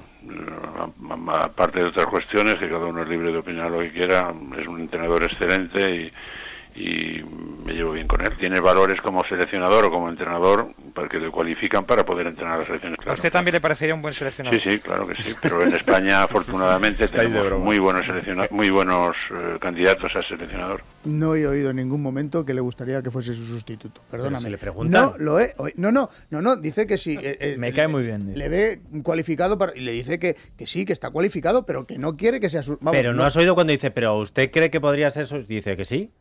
Aparte de otras cuestiones, que cada uno es libre de opinar lo que quiera, es un entrenador excelente y me llevo bien con él. Tiene valores como seleccionador o como entrenador para que le cualifican para poder entrenar a las selecciones. ¿A usted también le parecería un buen seleccionador? Sí, claro que sí. Pero en España, afortunadamente, tenemos muy buenos candidatos a seleccionador. No he oído en ningún momento que le gustaría que fuese su sustituto. Perdóname. si le preguntan. No, lo he oído. No, dice que sí. Me cae muy bien. Le ve cualificado y le dice que sí, que está cualificado, pero que no quiere que sea su... Vamos, Pero no has oído cuando dice, pero ¿usted cree que podría ser su...? Dice que sí.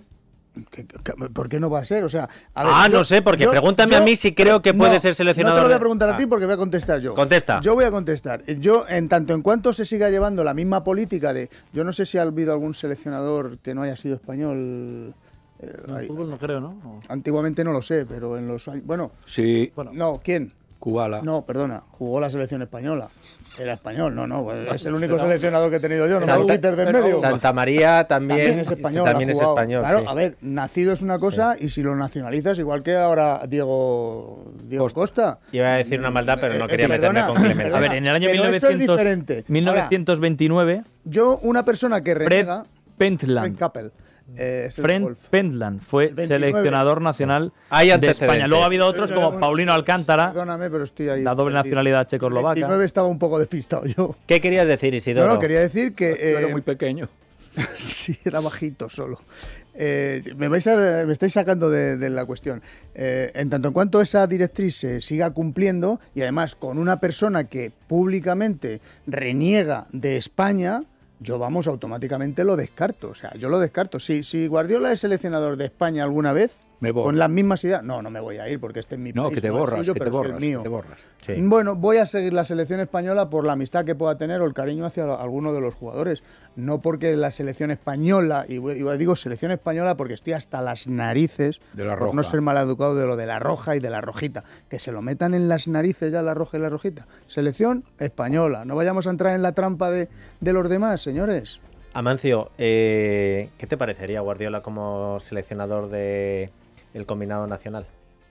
¿Por qué no va a ser? O sea, a ver, No sé, porque pregúntame a mí si creo que puede ser seleccionador. No te lo voy a de- preguntar a ti Ah. porque voy a contestar yo. Contesta. Yo voy a contestar. Yo, en tanto en cuanto se siga llevando la misma política de... Yo no sé si ha habido algún seleccionador que no haya sido español. No, en fútbol no creo, ¿no? Antiguamente no lo sé, pero en los años... Bueno, Sí, no, ¿quién? Kubala. No, perdona, jugó la selección española. Era español, no, es el único seleccionador que he tenido yo, no me lo quites de en medio. Santa María también es español. También ha es jugado. español. Claro, sí. a ver, nacido es una cosa y si lo nacionalizas, igual que ahora Diego Costa. Iba a decir una maldad, pero no quería perdona, meterme con Clemente. perdona. A ver, en el año Pero eso es 1900 diferente. 1929, Yo, una persona que Fred renega... Pentland. Kappel. Es el Fred golf. Pentland fue 29. seleccionador nacional Hay de antecedentes. España. Luego ha habido otros como Paulino Alcántara, Perdóname, pero estoy ahí. la doble nacionalidad checoslovaca. 29 estaba un poco despistado yo. ¿Qué querías decir, Isidoro? No, quería decir que... Era muy pequeño. Sí, era bajito solo. Me estáis sacando de la cuestión. En tanto en cuanto esa directriz se siga cumpliendo y además con una persona que públicamente reniega de España, yo automáticamente lo descarto. O sea, yo lo descarto. Si Guardiola es seleccionador de España alguna vez, Me borro. con las mismas ideas, no me voy a ir porque este es mi No, país. que te no es borras, suyo, que te pero es el borras, mío. que te borras. Sí. Bueno, voy a seguir la selección española por la amistad que pueda tener o el cariño hacia alguno de los jugadores. No porque la selección española, y digo selección española porque estoy hasta las narices, De la por roja. no ser maleducado de lo de la roja y de la rojita. Que se lo metan en las narices ya la roja y la rojita. Selección española. No vayamos a entrar en la trampa de los demás, señores. Amancio, ¿qué te parecería Guardiola como seleccionador de el combinado nacional?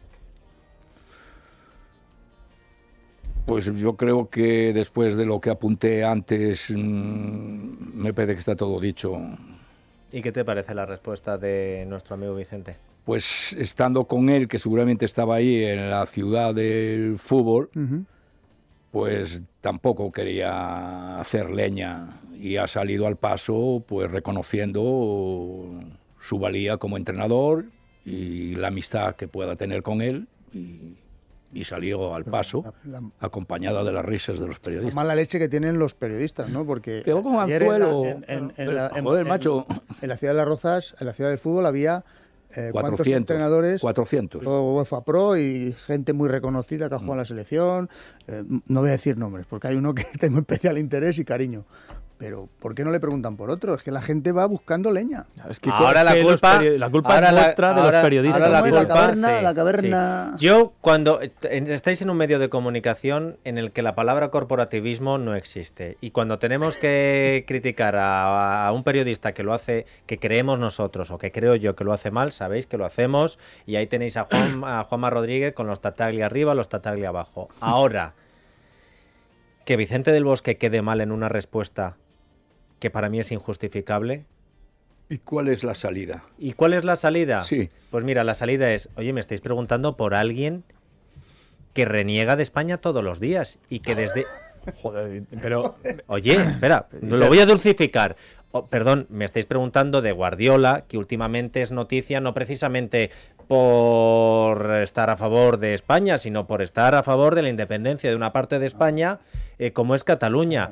Pues yo creo que después de lo que apunté antes, me parece que está todo dicho. ¿Y qué te parece la respuesta de nuestro amigo Vicente? Pues estando con él, que seguramente estaba ahí en la ciudad del fútbol, pues tampoco quería hacer leña y ha salido al paso pues reconociendo su valía como entrenador y la amistad que pueda tener con él y y salió al paso, acompañada de las risas de los La periodistas. mala leche que tienen los periodistas, ¿no? Porque Pegó con ayer anzuelo. Joder, macho. En la ciudad de Las Rozas, en la ciudad del fútbol, había ¿cuántos 400, entrenadores? 400. UEFA Pro y gente muy reconocida que ha jugado en la selección. No voy a decir nombres, porque hay uno que tengo especial interés y cariño. Pero ¿por qué no le preguntan por otro? Es que la gente va buscando leña. Es que ahora la culpa es nuestra de los periodistas. Ahora La caverna. Sí. Yo, cuando estáis en un medio de comunicación en el que la palabra corporativismo no existe, y cuando tenemos que criticar a un periodista que lo hace, que creemos nosotros, o que creo yo que lo hace mal, sabéis que lo hacemos, y ahí tenéis a Juanma Rodríguez con los Tataglia arriba, los Tataglia abajo. Ahora, que Vicente del Bosque quede mal en una respuesta que para mí es injustificable. ¿Y cuál es la salida? ¿Y cuál es la salida? Sí. Pues mira, la salida es, oye, me estáis preguntando por alguien que reniega de España todos los días y que desde... Joder, pero... Oye, espera, lo voy a dulcificar. Perdón, me estáis preguntando de Guardiola, que últimamente es noticia no precisamente por estar a favor de España, sino por estar a favor de la independencia de una parte de España, como es Cataluña.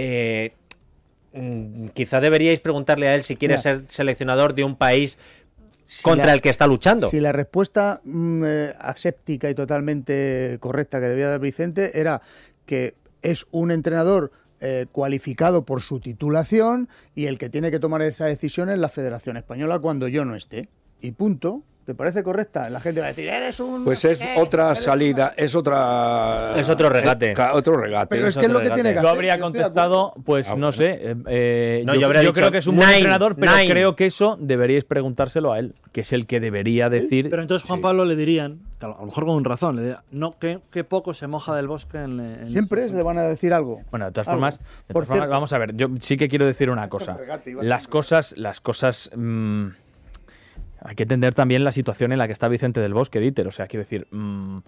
Quizá deberíais preguntarle a él si quiere ser seleccionador de un país contra el que está luchando. Si la respuesta aséptica y totalmente correcta que debía dar Vicente era que es un entrenador cualificado por su titulación y el que tiene que tomar esa decisión es la Federación Española cuando yo no esté. Y punto. ¿Te parece correcta? La gente va a decir, eres un... Pues es otra salida, es otra... Es otro regate. Otro regate. Pero es que es lo que tiene que hacer. Yo habría contestado, pues no sé, yo creo que es un buen entrenador, pero creo que eso deberíais preguntárselo a él, que es el que debería decir... Pero entonces Juan Pablo le dirían, a lo mejor con razón, le dirían, no, que poco se moja del Bosque en Siempre le van a decir algo. Bueno, de todas formas, vamos a ver, yo sí que quiero decir una cosa. Las cosas... hay que entender también la situación en la que está Vicente del Bosque, Dieter. O sea, quiero decir, no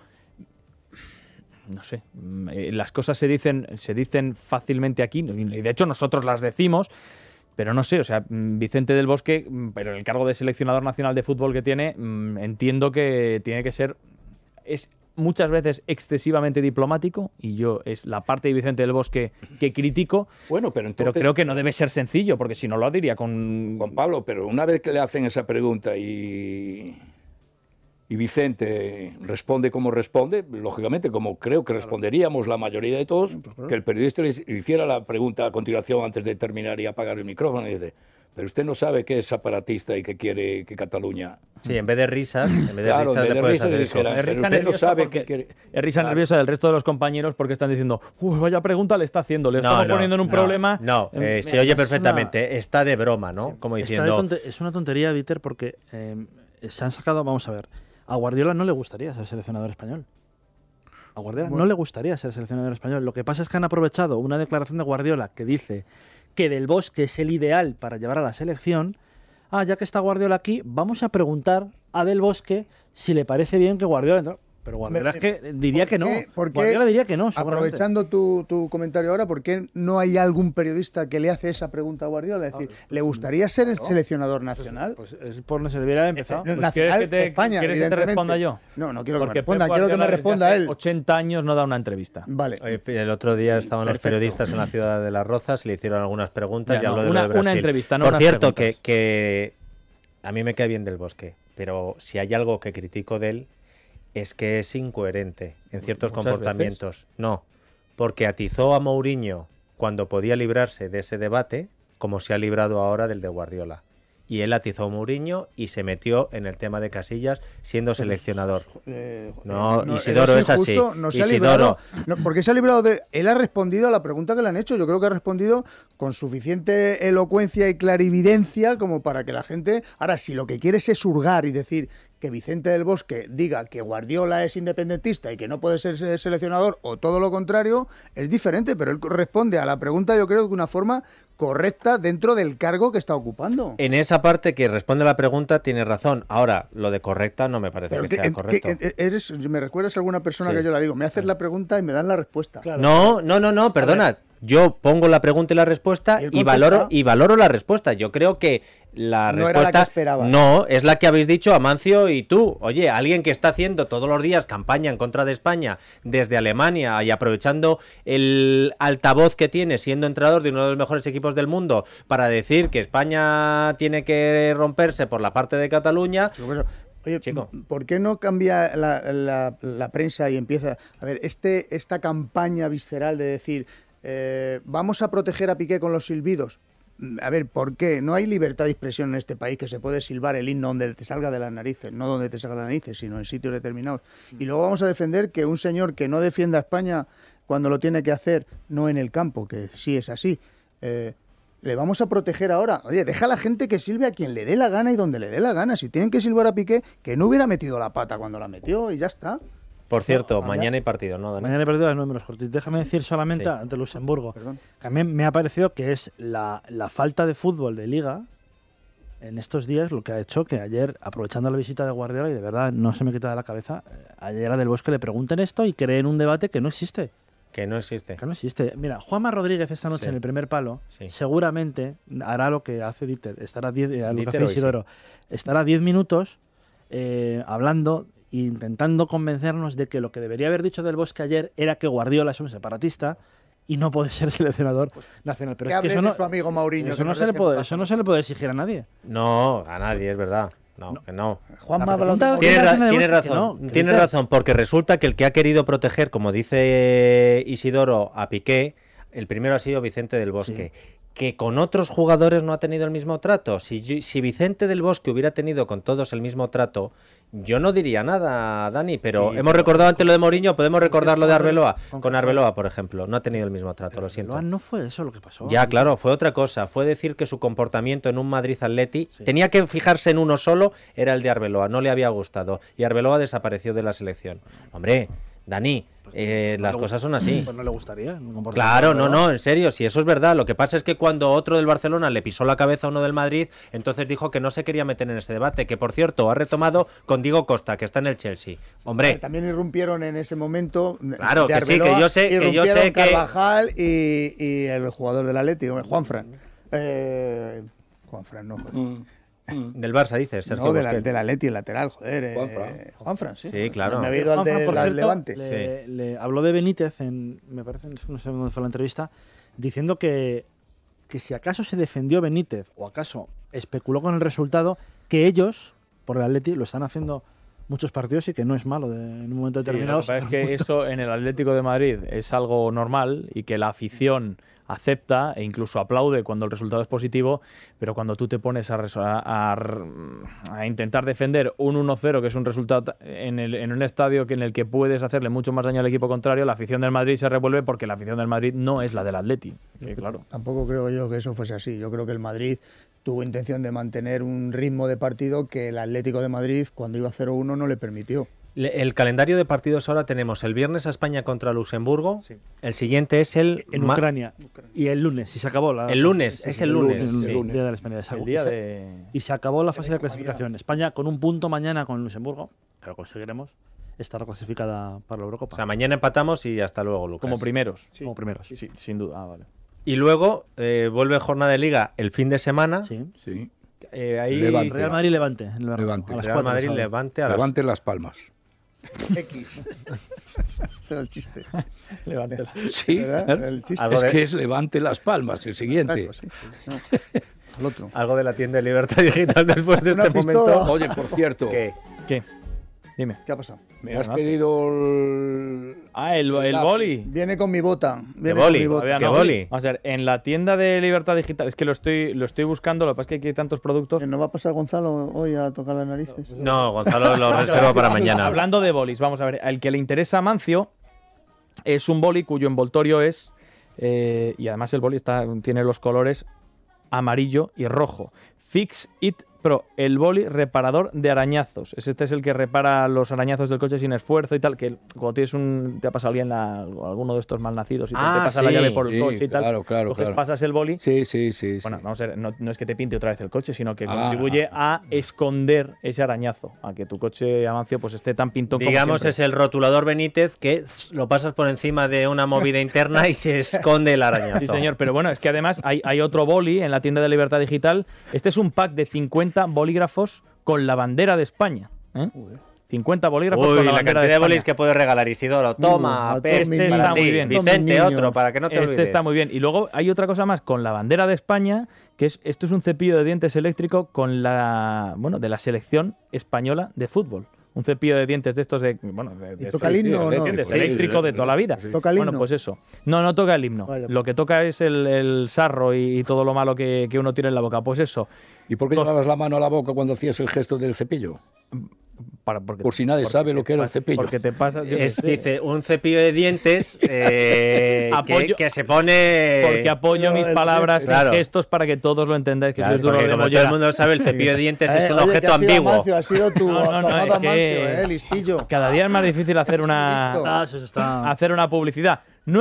sé, las cosas se dicen fácilmente aquí, y de hecho nosotros las decimos, pero no sé, o sea, Vicente del Bosque, pero el cargo de seleccionador nacional de fútbol que tiene, entiendo que tiene que ser, es muchas veces excesivamente diplomático, y yo es la parte de Vicente del Bosque que critico, bueno, pero creo que no debe ser sencillo, porque si no lo diría con... Juan Pablo, pero una vez que le hacen esa pregunta y Vicente responde como responde, lógicamente, como creo que responderíamos la mayoría de todos, que el periodista le hiciera la pregunta a continuación antes de terminar y apagar el micrófono y dice... Pero usted no sabe que es separatista y que quiere que Cataluña... Sí, en vez de risas, Es risa nerviosa del resto de los compañeros porque están diciendo, vaya pregunta le está haciendo, le estamos poniendo en un problema... Se oye perfectamente, está de broma, ¿no? Sí, como diciendo... Es una tontería, Dieter, porque se han sacado, vamos a ver, a Guardiola no le gustaría ser seleccionador español. A Guardiola no le gustaría ser seleccionador español. Lo que pasa es que han aprovechado una declaración de Guardiola que dice que Del Bosque es el ideal para llevar a la selección. Ya que está Guardiola aquí, vamos a preguntar a Del Bosque si le parece bien que Guardiola... Pero Guardiola es que diría que no. Guardiola diría que no, aprovechando tu comentario ahora, ¿por qué no hay algún periodista que le hace esa pregunta a Guardiola? Es decir, ¿le gustaría ser el seleccionador nacional? Pues es por donde se debiera haber empezado. Nacional ¿Quieres que España, ¿quieres que te responda yo? No quiero que me Porque responda, quiero que me responda él. 80 años no da una entrevista. Vale. Oye, el otro día estaban los periodistas en la ciudad de Las Rozas, le hicieron algunas preguntas y habló de lo de Brasil. Una entrevista, no Por unas cierto, preguntas. que a mí me cae bien Del Bosque, pero si hay algo que critico de él es que es incoherente en ciertos comportamientos. Veces. No, porque atizó a Mourinho cuando podía librarse de ese debate, como se ha librado ahora del de Guardiola. Y él atizó a Mourinho y se metió en el tema de Casillas siendo seleccionador. Isidoro es así. No se ha librado, porque se ha librado de... Él ha respondido a la pregunta que le han hecho. Yo creo que ha respondido con suficiente elocuencia y clarividencia como para que la gente... Ahora, si lo que quieres es hurgar y decir que Vicente del Bosque diga que Guardiola es independentista y que no puede ser seleccionador o todo lo contrario, es diferente, pero él responde a la pregunta, yo creo, de una forma correcta dentro del cargo que está ocupando. En esa parte que responde a la pregunta tiene razón. Ahora, lo de correcta no me parece que sea correcto. ¿Me recuerdas a alguna persona que yo la digo? Me haces la pregunta y me dan la respuesta. Claro. No, perdona. Yo pongo la pregunta y la respuesta y valoro la respuesta. Yo creo que la No era respuesta la que esperaba. no es la que habéis dicho Amancio y tú. Oye, alguien que está haciendo todos los días campaña en contra de España desde Alemania y aprovechando el altavoz que tiene siendo entrenador de uno de los mejores equipos del mundo para decir que España tiene que romperse por la parte de Cataluña. Oye, ¿por qué no cambia la prensa y empieza a ver esta campaña visceral de decir vamos a proteger a Piqué con los silbidos? A ver, ¿por qué? No hay libertad de expresión en este país, que se puede silbar el himno donde te salga de las narices, no donde te salga de las narices, sino en sitios determinados. Y luego vamos a defender que un señor que no defienda a España cuando lo tiene que hacer, no en el campo, que sí es así, le vamos a proteger ahora. Oye, deja a la gente que silbe a quien le dé la gana y donde le dé la gana. Si tienen que silbar a Piqué, que no hubiera metido la pata cuando la metió y ya está. Por cierto, mañana hay partido, ¿no, Dani? Mañana hay partido a las 9 menos cortos. Déjame decir solamente ante Luxemburgo, que a mí me ha parecido que es la falta de fútbol de Liga en estos días lo que ha hecho que ayer, aprovechando la visita de Guardiola, y de verdad no se me quita de la cabeza, ayer a Del Bosque le pregunten esto y creen un debate que no existe. Que no existe. Que no existe. Mira, Juanma Rodríguez esta noche en el primer palo seguramente hará lo que hace Dieter. Estará 10 minutos hablando, intentando convencernos de que lo que debería haber dicho Del Bosque ayer era que Guardiola es un separatista y no puede ser seleccionador nacional. Pero que es que hable eso de no, su amigo Mourinho, eso no se le puede exigir a nadie. No, a nadie, es verdad. No, que no. Juanma tiene razón, porque resulta que el que ha querido proteger, como dice Isidoro, a Piqué, el primero ha sido Vicente Del Bosque. Sí. Que con otros jugadores no ha tenido el mismo trato. Si Vicente Del Bosque hubiera tenido con todos el mismo trato, yo no diría nada, Dani, pero hemos recordado antes lo de Mourinho, podemos recordar lo de Arbeloa. Con Arbeloa, por ejemplo, no ha tenido el mismo trato, lo siento. No fue eso lo que pasó. Ya, claro, fue otra cosa. Fue decir que su comportamiento en un Madrid Atleti tenía que fijarse en uno solo, era el de Arbeloa, no le había gustado. Y Arbeloa desapareció de la selección. Hombre, Dani, las cosas son así. Pues no le gustaría. Claro, no, en serio, si eso es verdad. Lo que pasa es que cuando otro del Barcelona le pisó la cabeza a uno del Madrid, entonces dijo que no se quería meter en ese debate, que por cierto ha retomado con Diego Costa, que está en el Chelsea. Hombre, también irrumpieron en ese momento. Claro, que sí, que yo sé que Carvajal y el jugador del Atleti, Juanfran. Juanfran, no. Del Barça, dices, Sergio no, Busquets. del Atleti, el lateral, joder. Juanfran, sí. Sí, claro. Me había ido al Levante. Le habló de Benítez, me parece, no sé dónde fue la entrevista, diciendo que si acaso se defendió Benítez, o acaso especuló con el resultado, que ellos, por el Atleti, lo están haciendo muchos partidos y que no es malo en un momento determinado. Lo que pasa es que eso en el Atlético de Madrid es algo normal y que la afición acepta e incluso aplaude cuando el resultado es positivo, pero cuando tú te pones a intentar defender un 1-0, que es un resultado en un estadio en el que puedes hacerle mucho más daño al equipo contrario, la afición del Madrid se revuelve porque la afición del Madrid no es la del Atleti. Claro. Tampoco creo yo que eso fuese así. Yo creo que el Madrid tuvo intención de mantener un ritmo de partido que el Atlético de Madrid, cuando iba 0-1, no le permitió. El calendario de partidos ahora tenemos el viernes a España contra Luxemburgo, el siguiente es el... En Ucrania, y el lunes, y se acabó la... El lunes, es el lunes. El día de la España. Y se acabó la fase de clasificación. España con un punto mañana con Luxemburgo, que lo conseguiremos, estará clasificada para la Eurocopa. O sea, mañana empatamos y hasta luego, Lucas. Como primeros. Sí. Como primeros. Sí, sin duda. Vale. Y luego vuelve jornada de Liga el fin de semana. Sí. Ahí Real Madrid Levante. Real Madrid Levante Levante Las Palmas. X. Ese era el chiste. Levante. Sí, el chiste. Es que es Levante Las Palmas, el siguiente. Sí. No, el otro. Algo de la tienda de Libertad Digital después de este momento. Oye, por cierto. ¿Qué? Dime. ¿Qué ha pasado? Me has pedido el boli. Viene con mi bota. ¿Qué boli? ¿Qué boli? Vamos a ver, en la tienda de Libertad Digital, es que lo estoy buscando, lo que pasa es que aquí hay tantos productos. ¿No va a pasar Gonzalo hoy a tocar las narices? No, Gonzalo lo reservo para mañana. Hablando de bolis, vamos a ver, al que le interesa a Mancio es un boli cuyo envoltorio es, y además el boli tiene los colores amarillo y rojo. Fix It Pro, el boli reparador de arañazos. Este es el que repara los arañazos del coche sin esfuerzo y tal, que cuando tienes te ha pasado alguien alguno de estos malnacidos y te pasa la llave por el coche y tal, coges, pasas el boli. Sí. Bueno, vamos a ver, no es que te pinte otra vez el coche, sino que contribuye a esconder ese arañazo, a que tu coche, Amancio, pues esté tan pintón como Digamos, siempre. es el rotulador Benítez que lo pasas por encima de una movida interna y se esconde el arañazo. Sí, señor, pero bueno, es que además hay otro boli en la tienda de Libertad Digital. Este es un pack de 50 bolígrafos con la bandera de España. 50 bolígrafos con la bandera cantidad de bolis que puedes regalar, Isidoro. Toma, este está muy bien. Vicente, otro, para que no te olvides. Este está muy bien. Y luego hay otra cosa más con la bandera de España, que esto es un cepillo de dientes eléctrico con de la selección española de fútbol. Un cepillo de dientes de estos ¿Toca el himno o no? Eléctrico de toda la vida. ¿Toca el himno? Bueno, pues eso. No toca el himno. Vaya. Lo que toca es el sarro y todo lo malo que uno tiene en la boca. Pues eso. ¿Y por qué llevabas la mano a la boca cuando hacías el gesto del cepillo? Por si nadie sabe lo que era el cepillo. Porque te pasa. Dice, un cepillo de dientes que se pone. Porque apoyo mis palabras en gestos para que todos lo entendáis. Que sois duro de como todo el mundo sabe, el cepillo de dientes es un objeto ambiguo. Amancio, ha sido tu amado Amancio, listillo. Cada día es más difícil hacer una publicidad.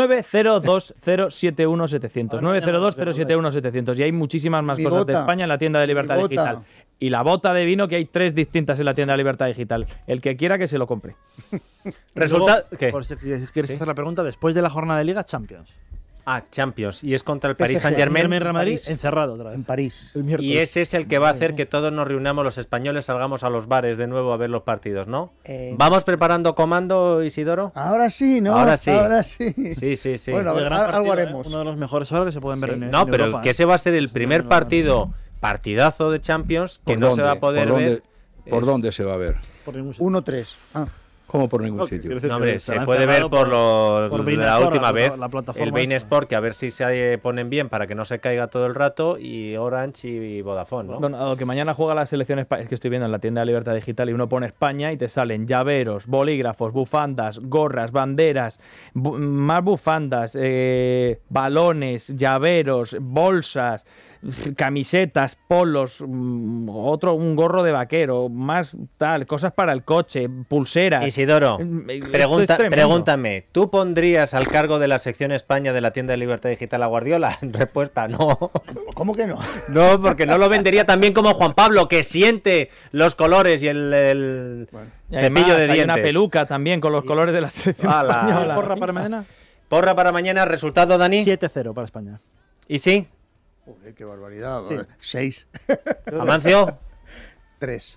902071700. 902071700. Y hay muchísimas más cosas de España en la tienda de Libertad Digital. Y la bota de vino, que hay 3 distintas en la tienda de Libertad Digital. El que quiera que se lo compre. Resulta que, por si quieres hacer la pregunta, después de la jornada de Liga, Champions. Champions. Y es contra el Paris Saint-Germain. Real Madrid encerrado otra vez. En París. Y ese es el que va a hacer que todos nos reunamos los españoles, salgamos a los bares de nuevo a ver los partidos, ¿no? ¿Vamos preparando comando, Isidoro? Ahora sí, ¿no? Ahora sí. Sí. Sí. Bueno, algo haremos. Uno de los mejores ahora que se pueden ver en No, pero Europa, que ese va a ser el primer partidazo de Champions que no se va a poder ver. ¿Por dónde se va a ver? Por ningún sitio. 1-3. ¿Cómo por ningún sitio? No, hombre, se puede ver por la última vez. El Bein Sport, que a ver si se ponen bien para que no se caiga todo el rato, y Orange y Vodafone, ¿no? Bueno, que mañana juega la selección española, es que estoy viendo en la tienda de Libertad Digital y uno pone España y te salen llaveros, bolígrafos, bufandas, gorras, banderas, más bufandas, balones, llaveros, bolsas, camisetas, polos, un gorro de vaquero, más tal, cosas para el coche, pulseras. Isidoro, pregúntame, ¿tú pondrías al cargo de la sección España de la tienda de Libertad Digital a Guardiola? Respuesta, no. ¿Cómo que no? No, porque no lo vendería tan bien como Juan Pablo, que siente los colores y el cepillo de dientes. Hay una peluca también con los colores de la selección española. ¿Porra para mañana? Porra para mañana, resultado, Dani. 7-0 para España. ¿Y sí? Joder, qué barbaridad. Sí. 6. Amancio. 3.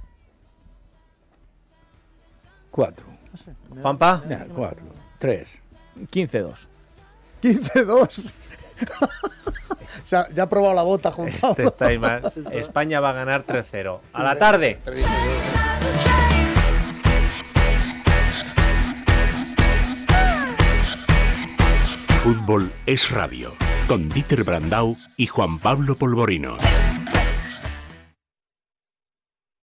4. Juanpa. 4. 3. 15-2. 15-2. O sea, ya ha probado la bota, Juan Pablo. España va a ganar 3-0. A la tarde. Fútbol es radio, con Dieter Brandau y Juan Pablo Polvorino.